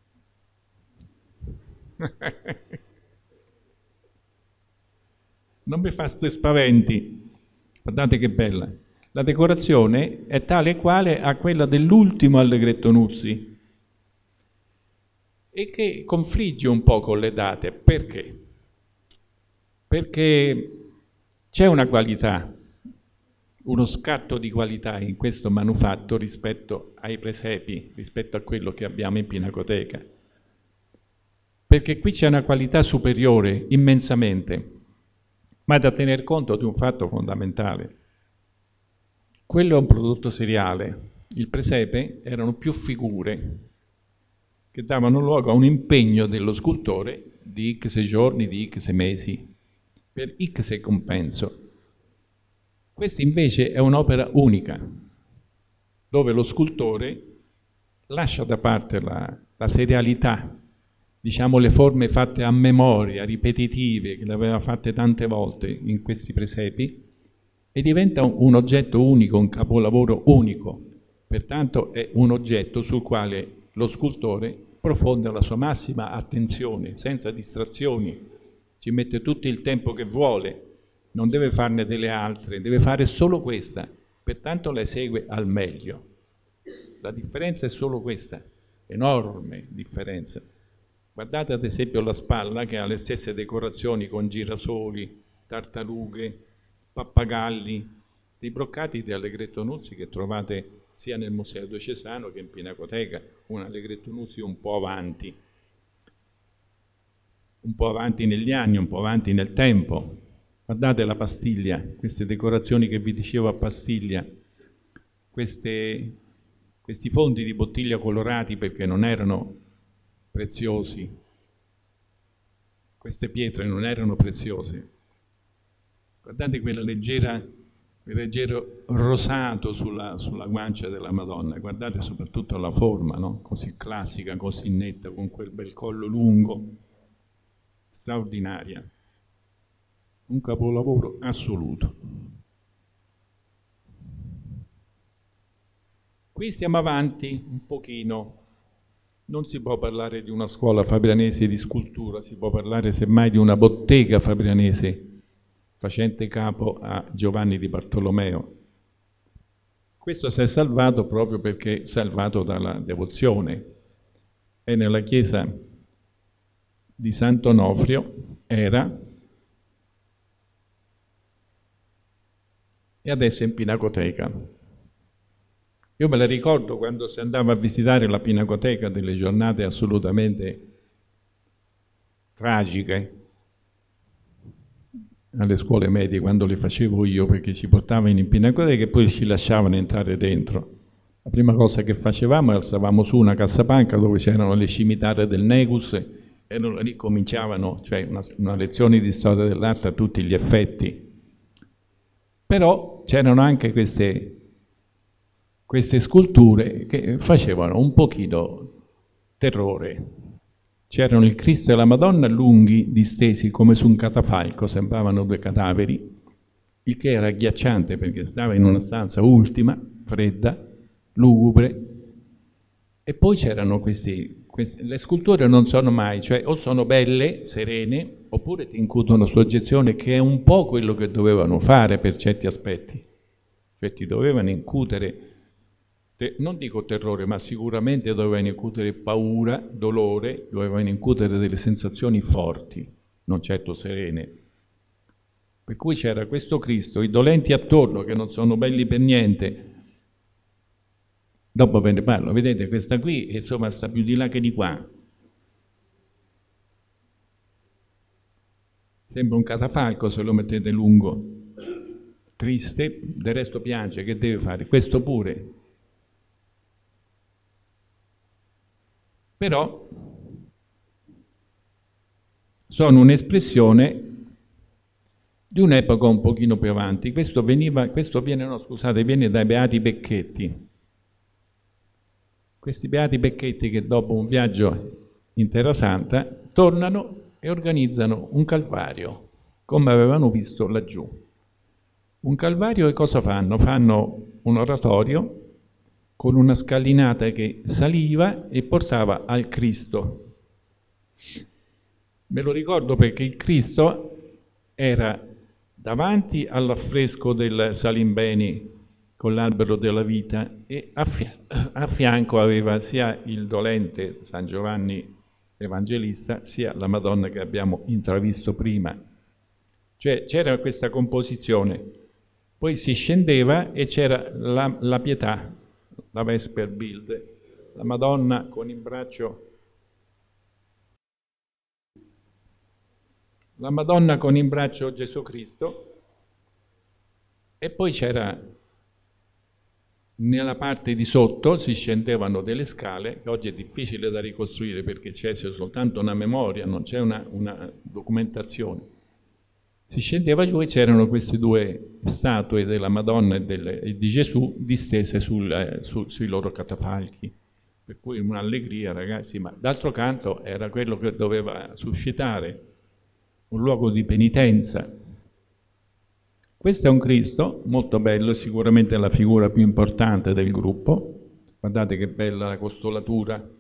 Non mi fa sto spaventi. Guardate che bella. La decorazione è tale e quale a quella dell'ultimo Allegretto Nuzzi e che confligge un po' con le date. Perché? Perché c'è una qualità, uno scatto di qualità in questo manufatto rispetto ai presepi, rispetto a quello che abbiamo in Pinacoteca. Perché qui c'è una qualità superiore, immensamente, ma da tener conto di un fatto fondamentale. Quello è un prodotto seriale. Il presepe erano più figure che davano luogo a un impegno dello scultore di x giorni, di x mesi, per x compenso. Questa invece è un'opera unica, dove lo scultore lascia da parte la serialità, diciamo le forme fatte a memoria, ripetitive, che le aveva fatte tante volte in questi presepi, e diventa un oggetto unico, un capolavoro unico. Pertanto è un oggetto sul quale lo scultore profonda la sua massima attenzione, senza distrazioni, ci mette tutto il tempo che vuole, non deve farne delle altre, deve fare solo questa, pertanto la esegue al meglio. La differenza è solo questa, enorme differenza. Guardate ad esempio la spalla che ha le stesse decorazioni con girasoli, tartarughe, pappagalli, dei broccati di Allegretto Nuzzi che trovate sia nel Museo Diocesano che in Pinacoteca, un Allegretto Nuzzi un po' avanti negli anni, un po' avanti nel tempo. Guardate la pastiglia, queste decorazioni che vi dicevo a pastiglia, questi fondi di bottiglia colorati perché non erano preziosi, queste pietre non erano preziose. Guardate quella leggera il leggero rosato sulla guancia della Madonna. Guardate soprattutto la forma, no? Così classica, così netta, con quel bel collo lungo, straordinaria. Un capolavoro assoluto. Qui stiamo avanti un pochino. Non si può parlare di una scuola fabrianese di scultura, si può parlare semmai di una bottega fabrianese facente capo a Giovanni di Bartolomeo. Questo si è salvato proprio perché è salvato dalla devozione. È nella chiesa di Sant'Onofrio, era, e adesso è in Pinacoteca. Io me la ricordo quando si andava a visitare la Pinacoteca, delle giornate assolutamente tragiche alle scuole medie, quando le facevo io, perché ci portavano in Pinacoteca e poi ci lasciavano entrare dentro. La prima cosa che facevamo è alzavamo su una cassapanca dove c'erano le cimitare del Negus e lì cominciavano, cioè una lezione di storia dell'arte a tutti gli effetti. Però c'erano anche queste sculture che facevano un pochino terrore. C'erano il Cristo e la Madonna lunghi, distesi come su un catafalco, sembravano due cadaveri, il che era agghiacciante perché stava in una stanza ultima, fredda, lugubre, e poi c'erano le sculture non sono mai, cioè o sono belle, serene, oppure ti incutono soggezione, che è un po' quello che dovevano fare per certi aspetti, cioè ti dovevano incutere, non dico terrore, ma sicuramente dovevano incutere paura, dolore, dovevano incutere delle sensazioni forti, non certo serene. Per cui c'era questo Cristo, i dolenti attorno che non sono belli per niente. Dopo ve ne parlo, vedete questa qui, insomma, sta più di là che di qua. Sembra un catafalco se lo mettete lungo, triste, del resto piange, che deve fare? Questo pure. Però sono un'espressione di un'epoca un pochino più avanti. Questo viene dai Beati Becchetti. Questi Beati Becchetti che dopo un viaggio in Terra Santa tornano e organizzano un calvario, come avevano visto laggiù. Un calvario, e cosa fanno? Fanno un oratorio con una scalinata che saliva e portava al Cristo. Me lo ricordo perché il Cristo era davanti all'affresco del Salimbeni con l'albero della vita e a fianco aveva sia il dolente San Giovanni Evangelista sia la Madonna che abbiamo intravisto prima. Cioè c'era questa composizione, poi si scendeva e c'era la pietà, la Vesperbild, la Madonna con in braccio Gesù Cristo, e poi c'era nella parte di sotto, si scendevano delle scale, che oggi è difficile da ricostruire perché c'è soltanto una memoria, non c'è una documentazione. Si scendeva giù e c'erano queste due statue della Madonna e di Gesù distese sui loro catafalchi. Per cui un'allegria, ragazzi, ma d'altro canto era quello che doveva suscitare un luogo di penitenza. Questo è un Cristo molto bello, sicuramente la figura più importante del gruppo. Guardate che bella la costolatura.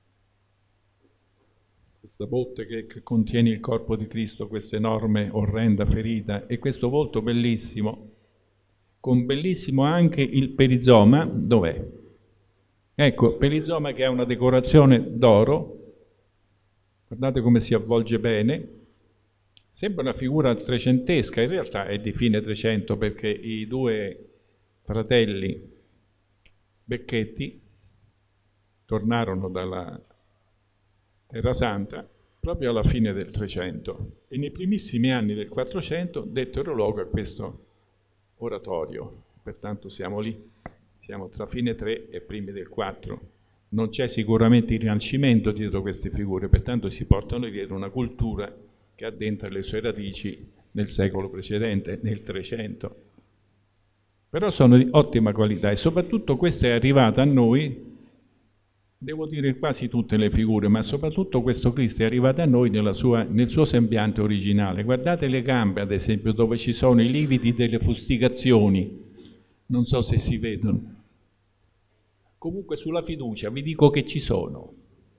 Questa botte che contiene il corpo di Cristo, questa enorme, orrenda ferita, e questo volto bellissimo, con bellissimo anche il perizoma. Dov'è? Ecco, perizoma che ha una decorazione d'oro, guardate come si avvolge bene, sembra una figura trecentesca, in realtà è di fine 300 perché i due fratelli Becchetti tornarono dalla Terra Santa proprio alla fine del 300 e nei primissimi anni del 400 dettero luogo a questo oratorio. Pertanto siamo lì, siamo tra fine 3 e primi del 4. Non c'è sicuramente il Rinascimento dietro queste figure, pertanto si portano dietro una cultura che addentra le sue radici nel secolo precedente, nel 300. però sono di ottima qualità e soprattutto questa è arrivata a noi, devo dire quasi tutte le figure, ma soprattutto questo Cristo è arrivato a noi nel suo sembiante originale. Guardate le gambe, ad esempio, dove ci sono i lividi delle fustigazioni, non so se si vedono. Comunque sulla fiducia vi dico che ci sono.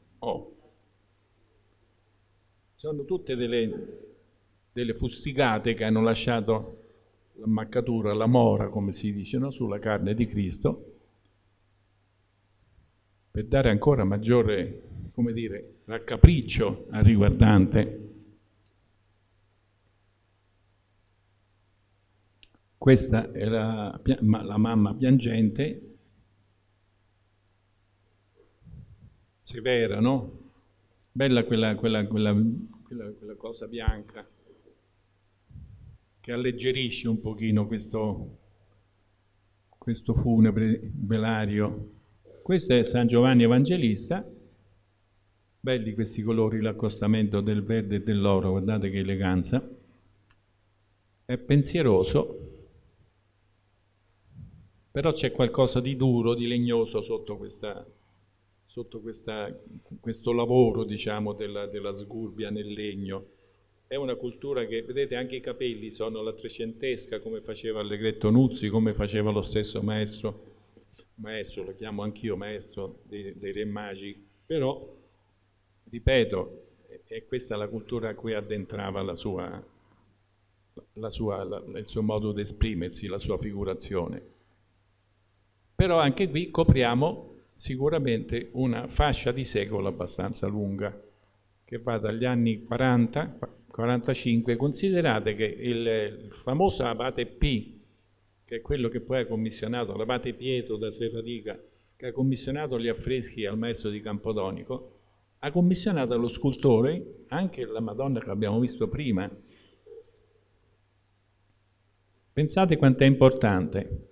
Sono tutte delle fustigate che hanno lasciato l'ammaccatura, la mora, come si dice, no? Sulla carne di Cristo, per dare ancora maggiore, come dire, raccapriccio al riguardante. Questa è la mamma piangente, severa, no? Bella quella cosa bianca che alleggerisce un pochino questo funebre velario. Questo è San Giovanni Evangelista, belli questi colori, l'accostamento del verde e dell'oro, guardate che eleganza. È pensieroso, però c'è qualcosa di duro, di legnoso sotto questo lavoro, diciamo, della sgurbia nel legno. È una cultura che, vedete, anche i capelli sono la trecentesca, come faceva Allegretto Nuzzi, come faceva lo stesso maestro, lo chiamo anch'io maestro dei Re Magi, però, ripeto, è questa la cultura a cui addentrava il suo modo di esprimersi, la sua figurazione. Però anche qui copriamo sicuramente una fascia di secolo abbastanza lunga, che va dagli anni 40-45. Considerate che il famoso abate P, che è quello che poi ha commissionato, l'abate Pietro da Serradica, che ha commissionato gli affreschi al maestro di Campodonico, ha commissionato allo scultore anche la Madonna che abbiamo visto prima. Pensate quanto è importante.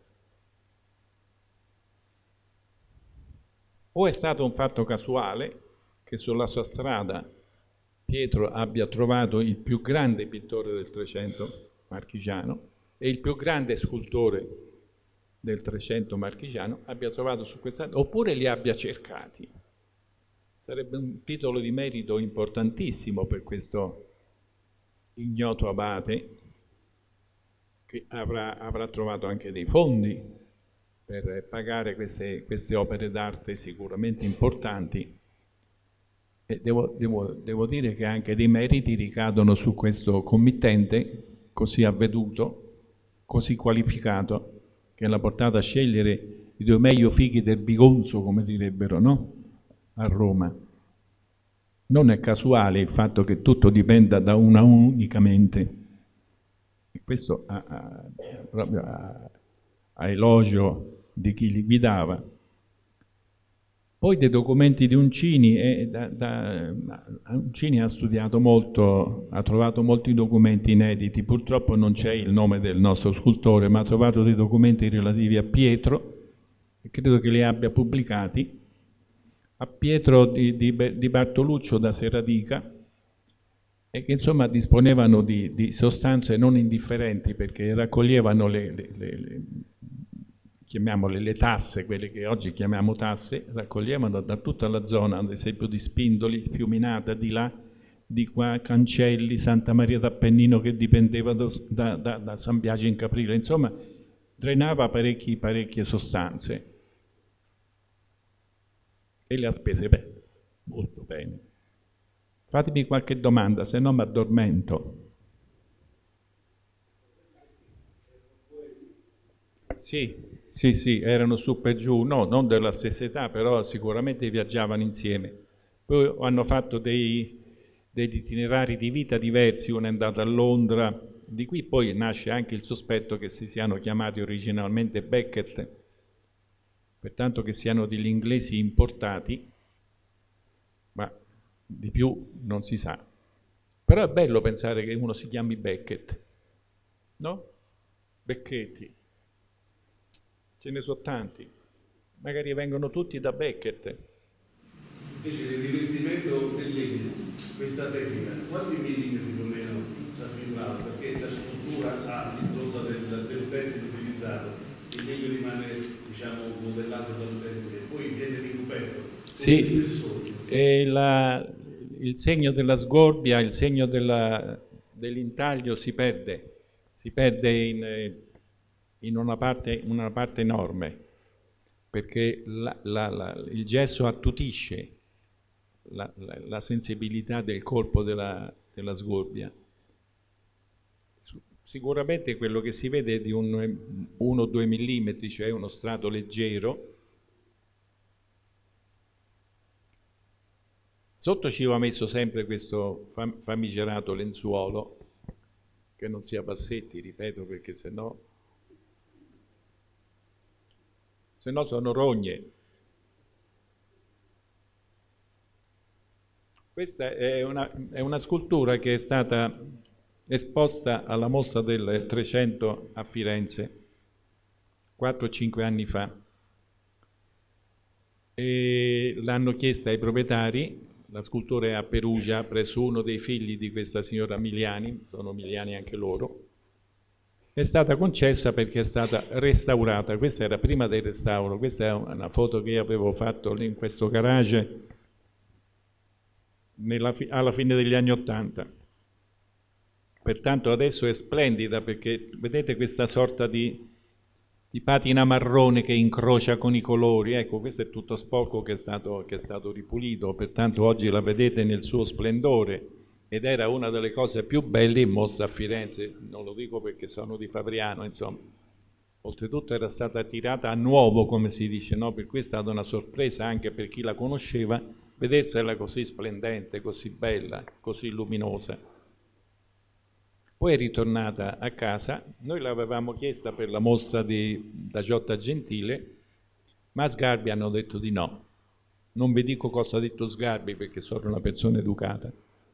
O è stato un fatto casuale che sulla sua strada Pietro abbia trovato il più grande pittore del Trecento marchigiano e il più grande scultore del Trecento marchigiano abbia trovato su questa, oppure li abbia cercati. Sarebbe un titolo di merito importantissimo per questo ignoto abate, che avrà trovato anche dei fondi per pagare queste opere d'arte sicuramente importanti. E devo dire che anche dei meriti ricadono su questo committente così avveduto, così qualificato, che l'ha portato a scegliere i due meglio fighi del Bigonzo, come direbbero, no? A Roma. Non è casuale il fatto che tutto dipenda da una unica mente. E questo proprio a elogio di chi li guidava. Poi dei documenti di Uncini, Uncini ha studiato molto, ha trovato molti documenti inediti, purtroppo non c'è il nome del nostro scultore, ma ha trovato dei documenti relativi a Pietro, e credo che li abbia pubblicati, a Pietro di Bartoluccio da Serradica, e che insomma disponevano di sostanze non indifferenti, perché raccoglievano chiamiamole le tasse, quelle che oggi chiamiamo tasse, raccoglievano da tutta la zona, ad esempio di Spindoli, Fiuminata, di là, di qua, Cancelli, Santa Maria d'Appennino, che dipendeva da San Biagio in Caprile, insomma drenava parecchie sostanze e le ha spese molto bene. Fatemi qualche domanda, se no mi addormento. Sì, erano su per giù, no, non della stessa età, però sicuramente viaggiavano insieme. Poi hanno fatto degli itinerari di vita diversi, uno è andato a Londra, di qui poi nasce anche il sospetto che si siano chiamati originalmente Becket, pertanto che siano degli inglesi importati, ma di più non si sa. Però è bello pensare che uno si chiami Becket, no? Becchetti. Ce ne sono tanti, magari vengono tutti da Becket. Invece del rivestimento del legno, questa tecnica, quanti millimetri più o meno ci ha figurato? Perché la scultura ha l'impronta del pezzo utilizzato, Sì, e il segno della sgorbia, il segno dell'intaglio si perde in una parte enorme, perché il gesso attutisce la sensibilità del colpo della sgorbia. Sicuramente quello che si vede è di 1 o 2 millimetri, cioè uno strato leggero. Sotto ci va messo sempre questo famigerato lenzuolo, che non sia passetti, ripeto, perché sennò sono rogne. Questa è una scultura che è stata esposta alla mostra del 300 a Firenze 4-5 anni fa, e l'hanno chiesta ai proprietari. La scultura è a Perugia, presso uno dei figli di questa signora Miliani, sono Miliani anche loro. È stata concessa perché è stata restaurata. Questa era prima del restauro, questa è una foto che io avevo fatto lì in questo garage alla fine degli anni '80. Pertanto adesso è splendida, perché vedete questa sorta di patina marrone che incrocia con i colori. Ecco, questo è tutto sporco che è stato ripulito, pertanto oggi la vedete nel suo splendore, ed era una delle cose più belle in mostra a Firenze. Non lo dico perché sono di Fabriano, insomma. Oltretutto era stata tirata a nuovo, come si dice, no? Per cui è stata una sorpresa anche per chi la conosceva, vedersela così splendente, così bella, così luminosa. Poi è ritornata a casa. Noi l'avevamo chiesta per la mostra da Giotta Gentile, ma a Sgarbi hanno detto di no. Non vi dico cosa ha detto Sgarbi, perché sono una persona educata.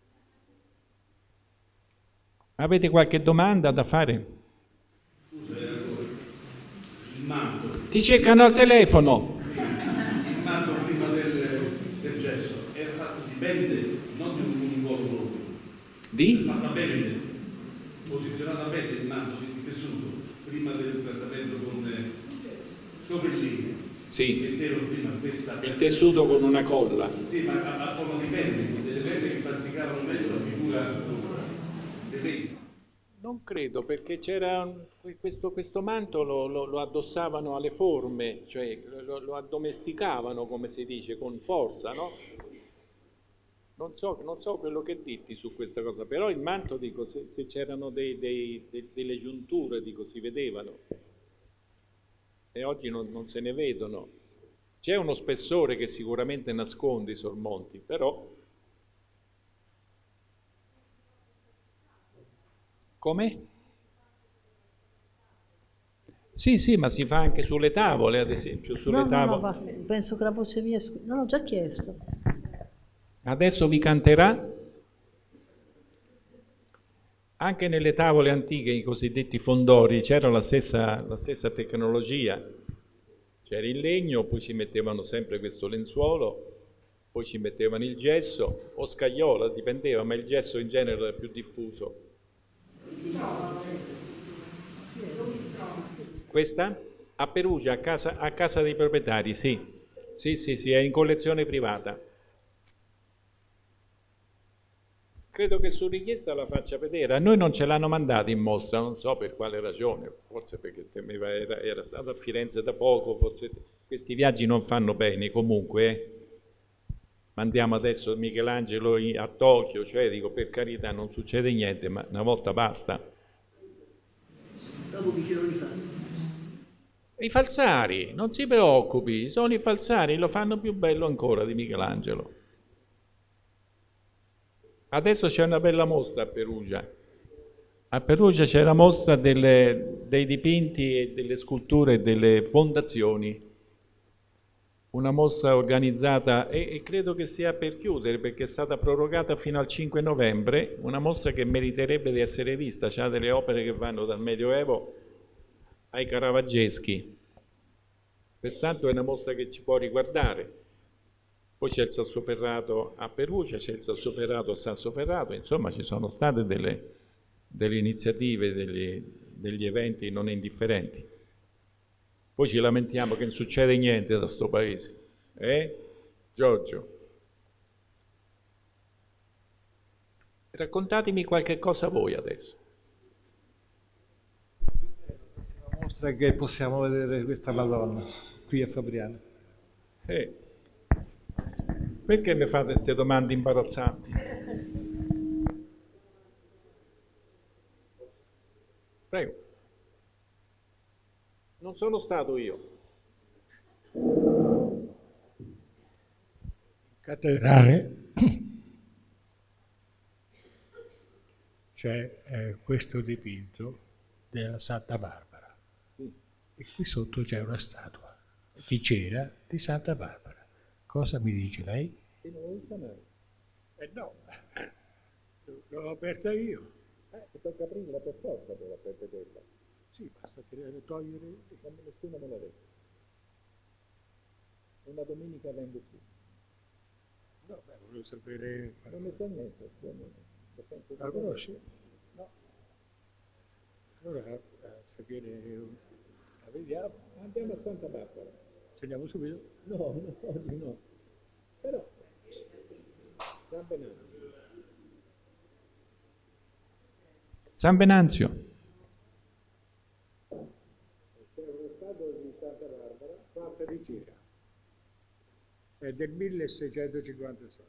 Avete qualche domanda da fare? Scusa, il manto. Ti cercano al telefono. Il manto prima del gesso era fatto di bende, non di un involucro. Di? Fatta bende, posizionata bene il manto di tessuto prima del trattamento con sopra il legno. Sì. Mettevano prima il tessuto con una colla. Sì, ma a forma di bende, delle bende che plasticavano meglio la figura. Vedete? Non credo, perché c'era questo manto lo addossavano alle forme, cioè lo addomesticavano, come si dice, con forza, no? Non so quello che dirti su questa cosa, però il manto, dico, se c'erano delle giunture, dico, si vedevano, e oggi non se ne vedono. C'è uno spessore che sicuramente nasconde i sormonti, però... Come? Sì, ma si fa anche sulle tavole, ad esempio, sulle tavole. No, penso che la voce mia... Non l'ho già chiesto. Adesso vi canterà. Anche nelle tavole antiche, i cosiddetti fondori, c'era la stessa tecnologia. C'era il legno, poi ci mettevano sempre questo lenzuolo, poi ci mettevano il gesso o scagliola, dipendeva, ma il gesso in genere era più diffuso. Questa? A Perugia, a casa dei proprietari, sì. Sì, è in collezione privata. Credo che su richiesta la faccia vedere. A noi non ce l'hanno mandata in mostra, non so per quale ragione, forse perché temeva, era stato a Firenze da poco, forse questi viaggi non fanno bene comunque. Mandiamo adesso Michelangelo a Tokyo, cioè dico, per carità, non succede niente, ma una volta basta. Dopo chi ce lo rifà? I falsari, non si preoccupi, sono i falsari, lo fanno più bello ancora di Michelangelo. Adesso c'è una bella mostra a Perugia. A Perugia c'è la mostra dei dipinti e delle sculture delle fondazioni. Una mostra organizzata, e credo che sia per chiudere, perché è stata prorogata fino al 5 novembre, una mostra che meriterebbe di essere vista. C'ha delle opere che vanno dal Medioevo ai Caravaggeschi. Pertanto è una mostra che ci può riguardare. Poi c'è il Sassoferrato a Perugia, c'è il Sassoferrato a Sassoferrato, insomma ci sono state delle iniziative, degli eventi non indifferenti. Poi ci lamentiamo che non succede niente da sto paese. Giorgio. Raccontatemi qualche cosa voi adesso. La mostra è che possiamo vedere questa Madonna qui a Fabriano. Perché mi fate queste domande imbarazzanti? Prego. Non sono stato io. Cattedrale c'è questo dipinto della Santa Barbara, sì. E qui sotto c'è una statua di cera di Santa Barbara. Cosa mi dice lei? Che non l'ho vista mai. No, l'ho aperta io. Tocca aprirla per forza per vederla. Sì, basta togliere. Nessuno me l'ha detto. Una domenica vengo qui. No, beh, volevo sapere. Non ne so niente. La conosci? No. Allora, se viene, la vediamo. Andiamo a Santa Barbara. Ci andiamo subito? No, oggi no. Però, San Venanzio. San Venanzio. C'è uno statua di Santa Barbara fatta di cera. È del 1656.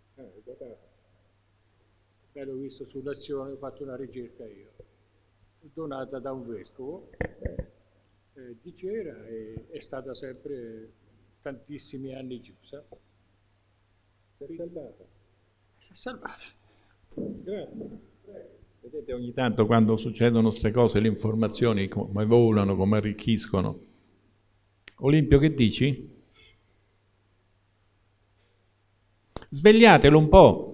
Beh, l'ho visto sull'azione, ho fatto una ricerca io. Donata da un vescovo di cera e è stata sempre tantissimi anni chiusa. Si è salvata. Si è salvata. Grazie. Vedete, ogni tanto quando succedono queste cose le informazioni come volano, come arricchiscono. Olimpio, che dici? Svegliatelo un po'.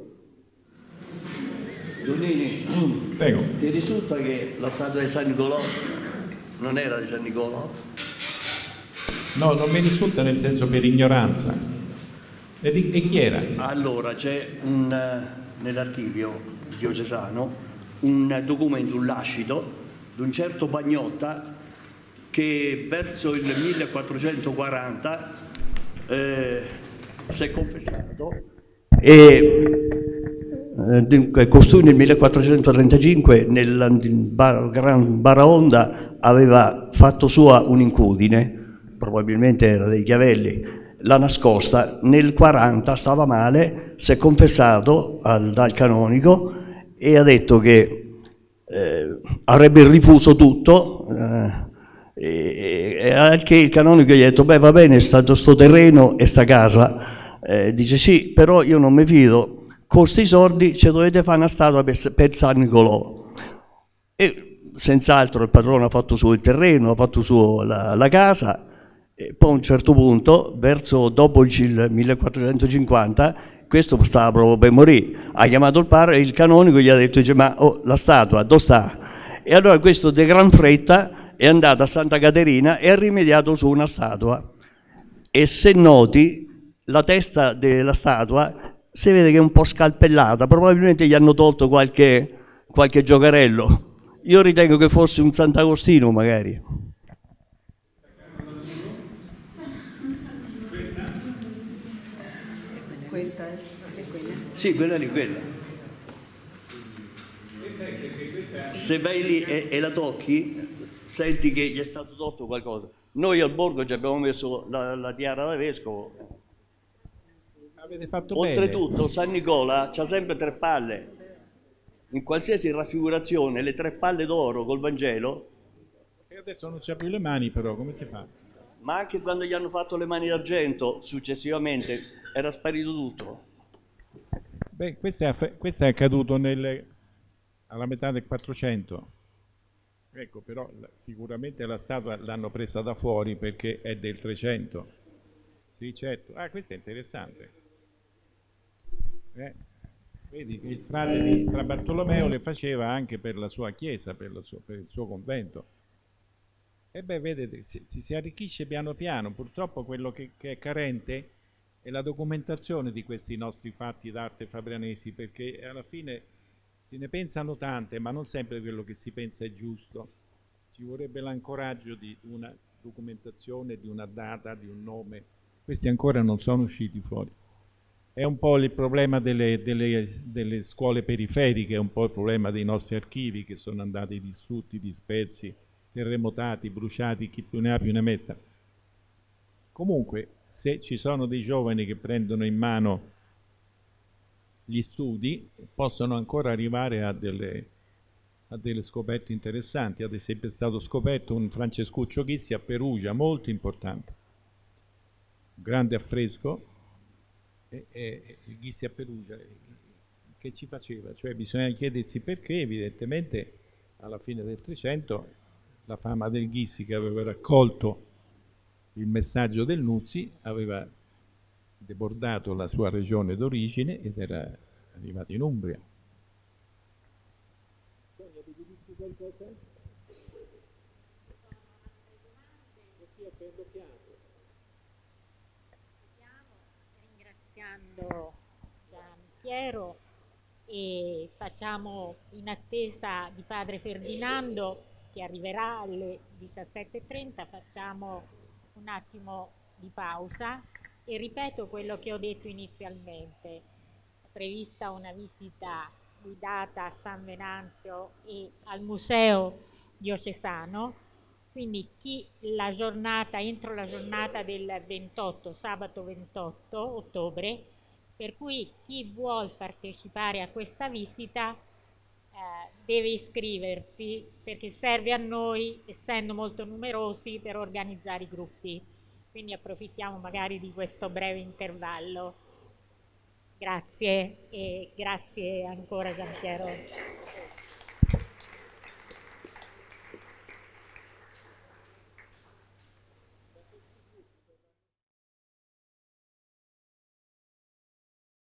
Giannini, prego. Ti risulta che la statua di San Nicolò non era di San Nicolò? No, non mi risulta, nel senso, per ignoranza. E chi era? Allora, c'è nell'archivio diocesano un documento, un lascito di un certo Pagnotta che verso il 1440 si è confessato e costui nel 1435 nel Gran Baraonda aveva fatto sua un'incudine, probabilmente era dei Chiavelli, l'ha nascosta, nel 40 stava male, si è confessato dal canonico e ha detto che avrebbe rifuso tutto e anche il canonico gli ha detto beh va bene, è stato sto terreno e sta casa, dice sì, però io non mi fido, con sti soldi ci dovete fare una statua per San Nicolò. E senz'altro il padrone ha fatto su il terreno, ha fatto su la casa, e poi a un certo punto, verso dopo il 1450, questo stava proprio per morire, ha chiamato il padre, il canonico gli ha detto, dice, ma la statua dove sta? E allora questo de gran fretta è andato a Santa Caterina e ha rimediato su una statua. E se noti, la testa della statua si vede che è un po' scalpellata, probabilmente gli hanno tolto qualche giocarello. Io ritengo che fosse un Sant'Agostino magari. Questa è quella? Sì, quella di quella. Se vai lì e la tocchi, senti che gli è stato tolto qualcosa. Noi al borgo ci abbiamo messo la tiara da vescovo. Avete fatto Oltretutto bene. San Nicola c'ha sempre 3 palle. In qualsiasi raffigurazione, le 3 palle d'oro col Vangelo. E adesso non c'ha più le mani, però, come si fa? Ma anche quando gli hanno fatto le mani d'argento, successivamente, era sparito tutto. Beh, questo è accaduto alla metà del 400. Ecco, però sicuramente la statua l'hanno presa da fuori perché è del 300. Sì, certo. Ah, questo è interessante. Vedi che il frate Tra Bartolomeo le faceva anche per la sua chiesa, per il suo convento. E beh, vedete, si arricchisce piano piano. Purtroppo quello che è carente è la documentazione di questi nostri fatti d'arte fabrianesi, perché alla fine se ne pensano tante, ma non sempre quello che si pensa è giusto. Ci vorrebbe l'ancoraggio di una documentazione, di una data, di un nome. questi ancora non sono usciti fuori. È un po' il problema delle scuole periferiche, è un po' il problema dei nostri archivi che sono andati distrutti, dispersi, terremotati, bruciati, chi più ne ha più ne metta. Comunque, se ci sono dei giovani che prendono in mano gli studi, possono ancora arrivare a delle scoperte interessanti. Ad esempio è stato scoperto un Francescuccio Ghissi a Perugia, molto importante, un grande affresco, e il Ghissi a Perugia, che ci faceva? Cioè bisogna chiedersi perché, evidentemente alla fine del 300 la fama del Ghissi, che aveva raccolto il messaggio del Nuzzi, aveva debordato la sua regione d'origine ed era arrivato in Umbria. Sonia, devi dirci qualcosa? Così appendo fiato. Ringraziando Gian Piero, e facciamo, in attesa di padre Ferdinando che arriverà alle 17:30, facciamo un attimo di pausa e ripeto quello che ho detto inizialmente. È prevista una visita guidata a San Venanzio e al Museo Diocesano, quindi entro la giornata del 28, sabato 28 ottobre, per cui chi vuol partecipare a questa visita deve iscriversi, perché serve a noi, essendo molto numerosi, per organizzare i gruppi. Quindi approfittiamo magari di questo breve intervallo. Grazie e grazie ancora Gian Piero.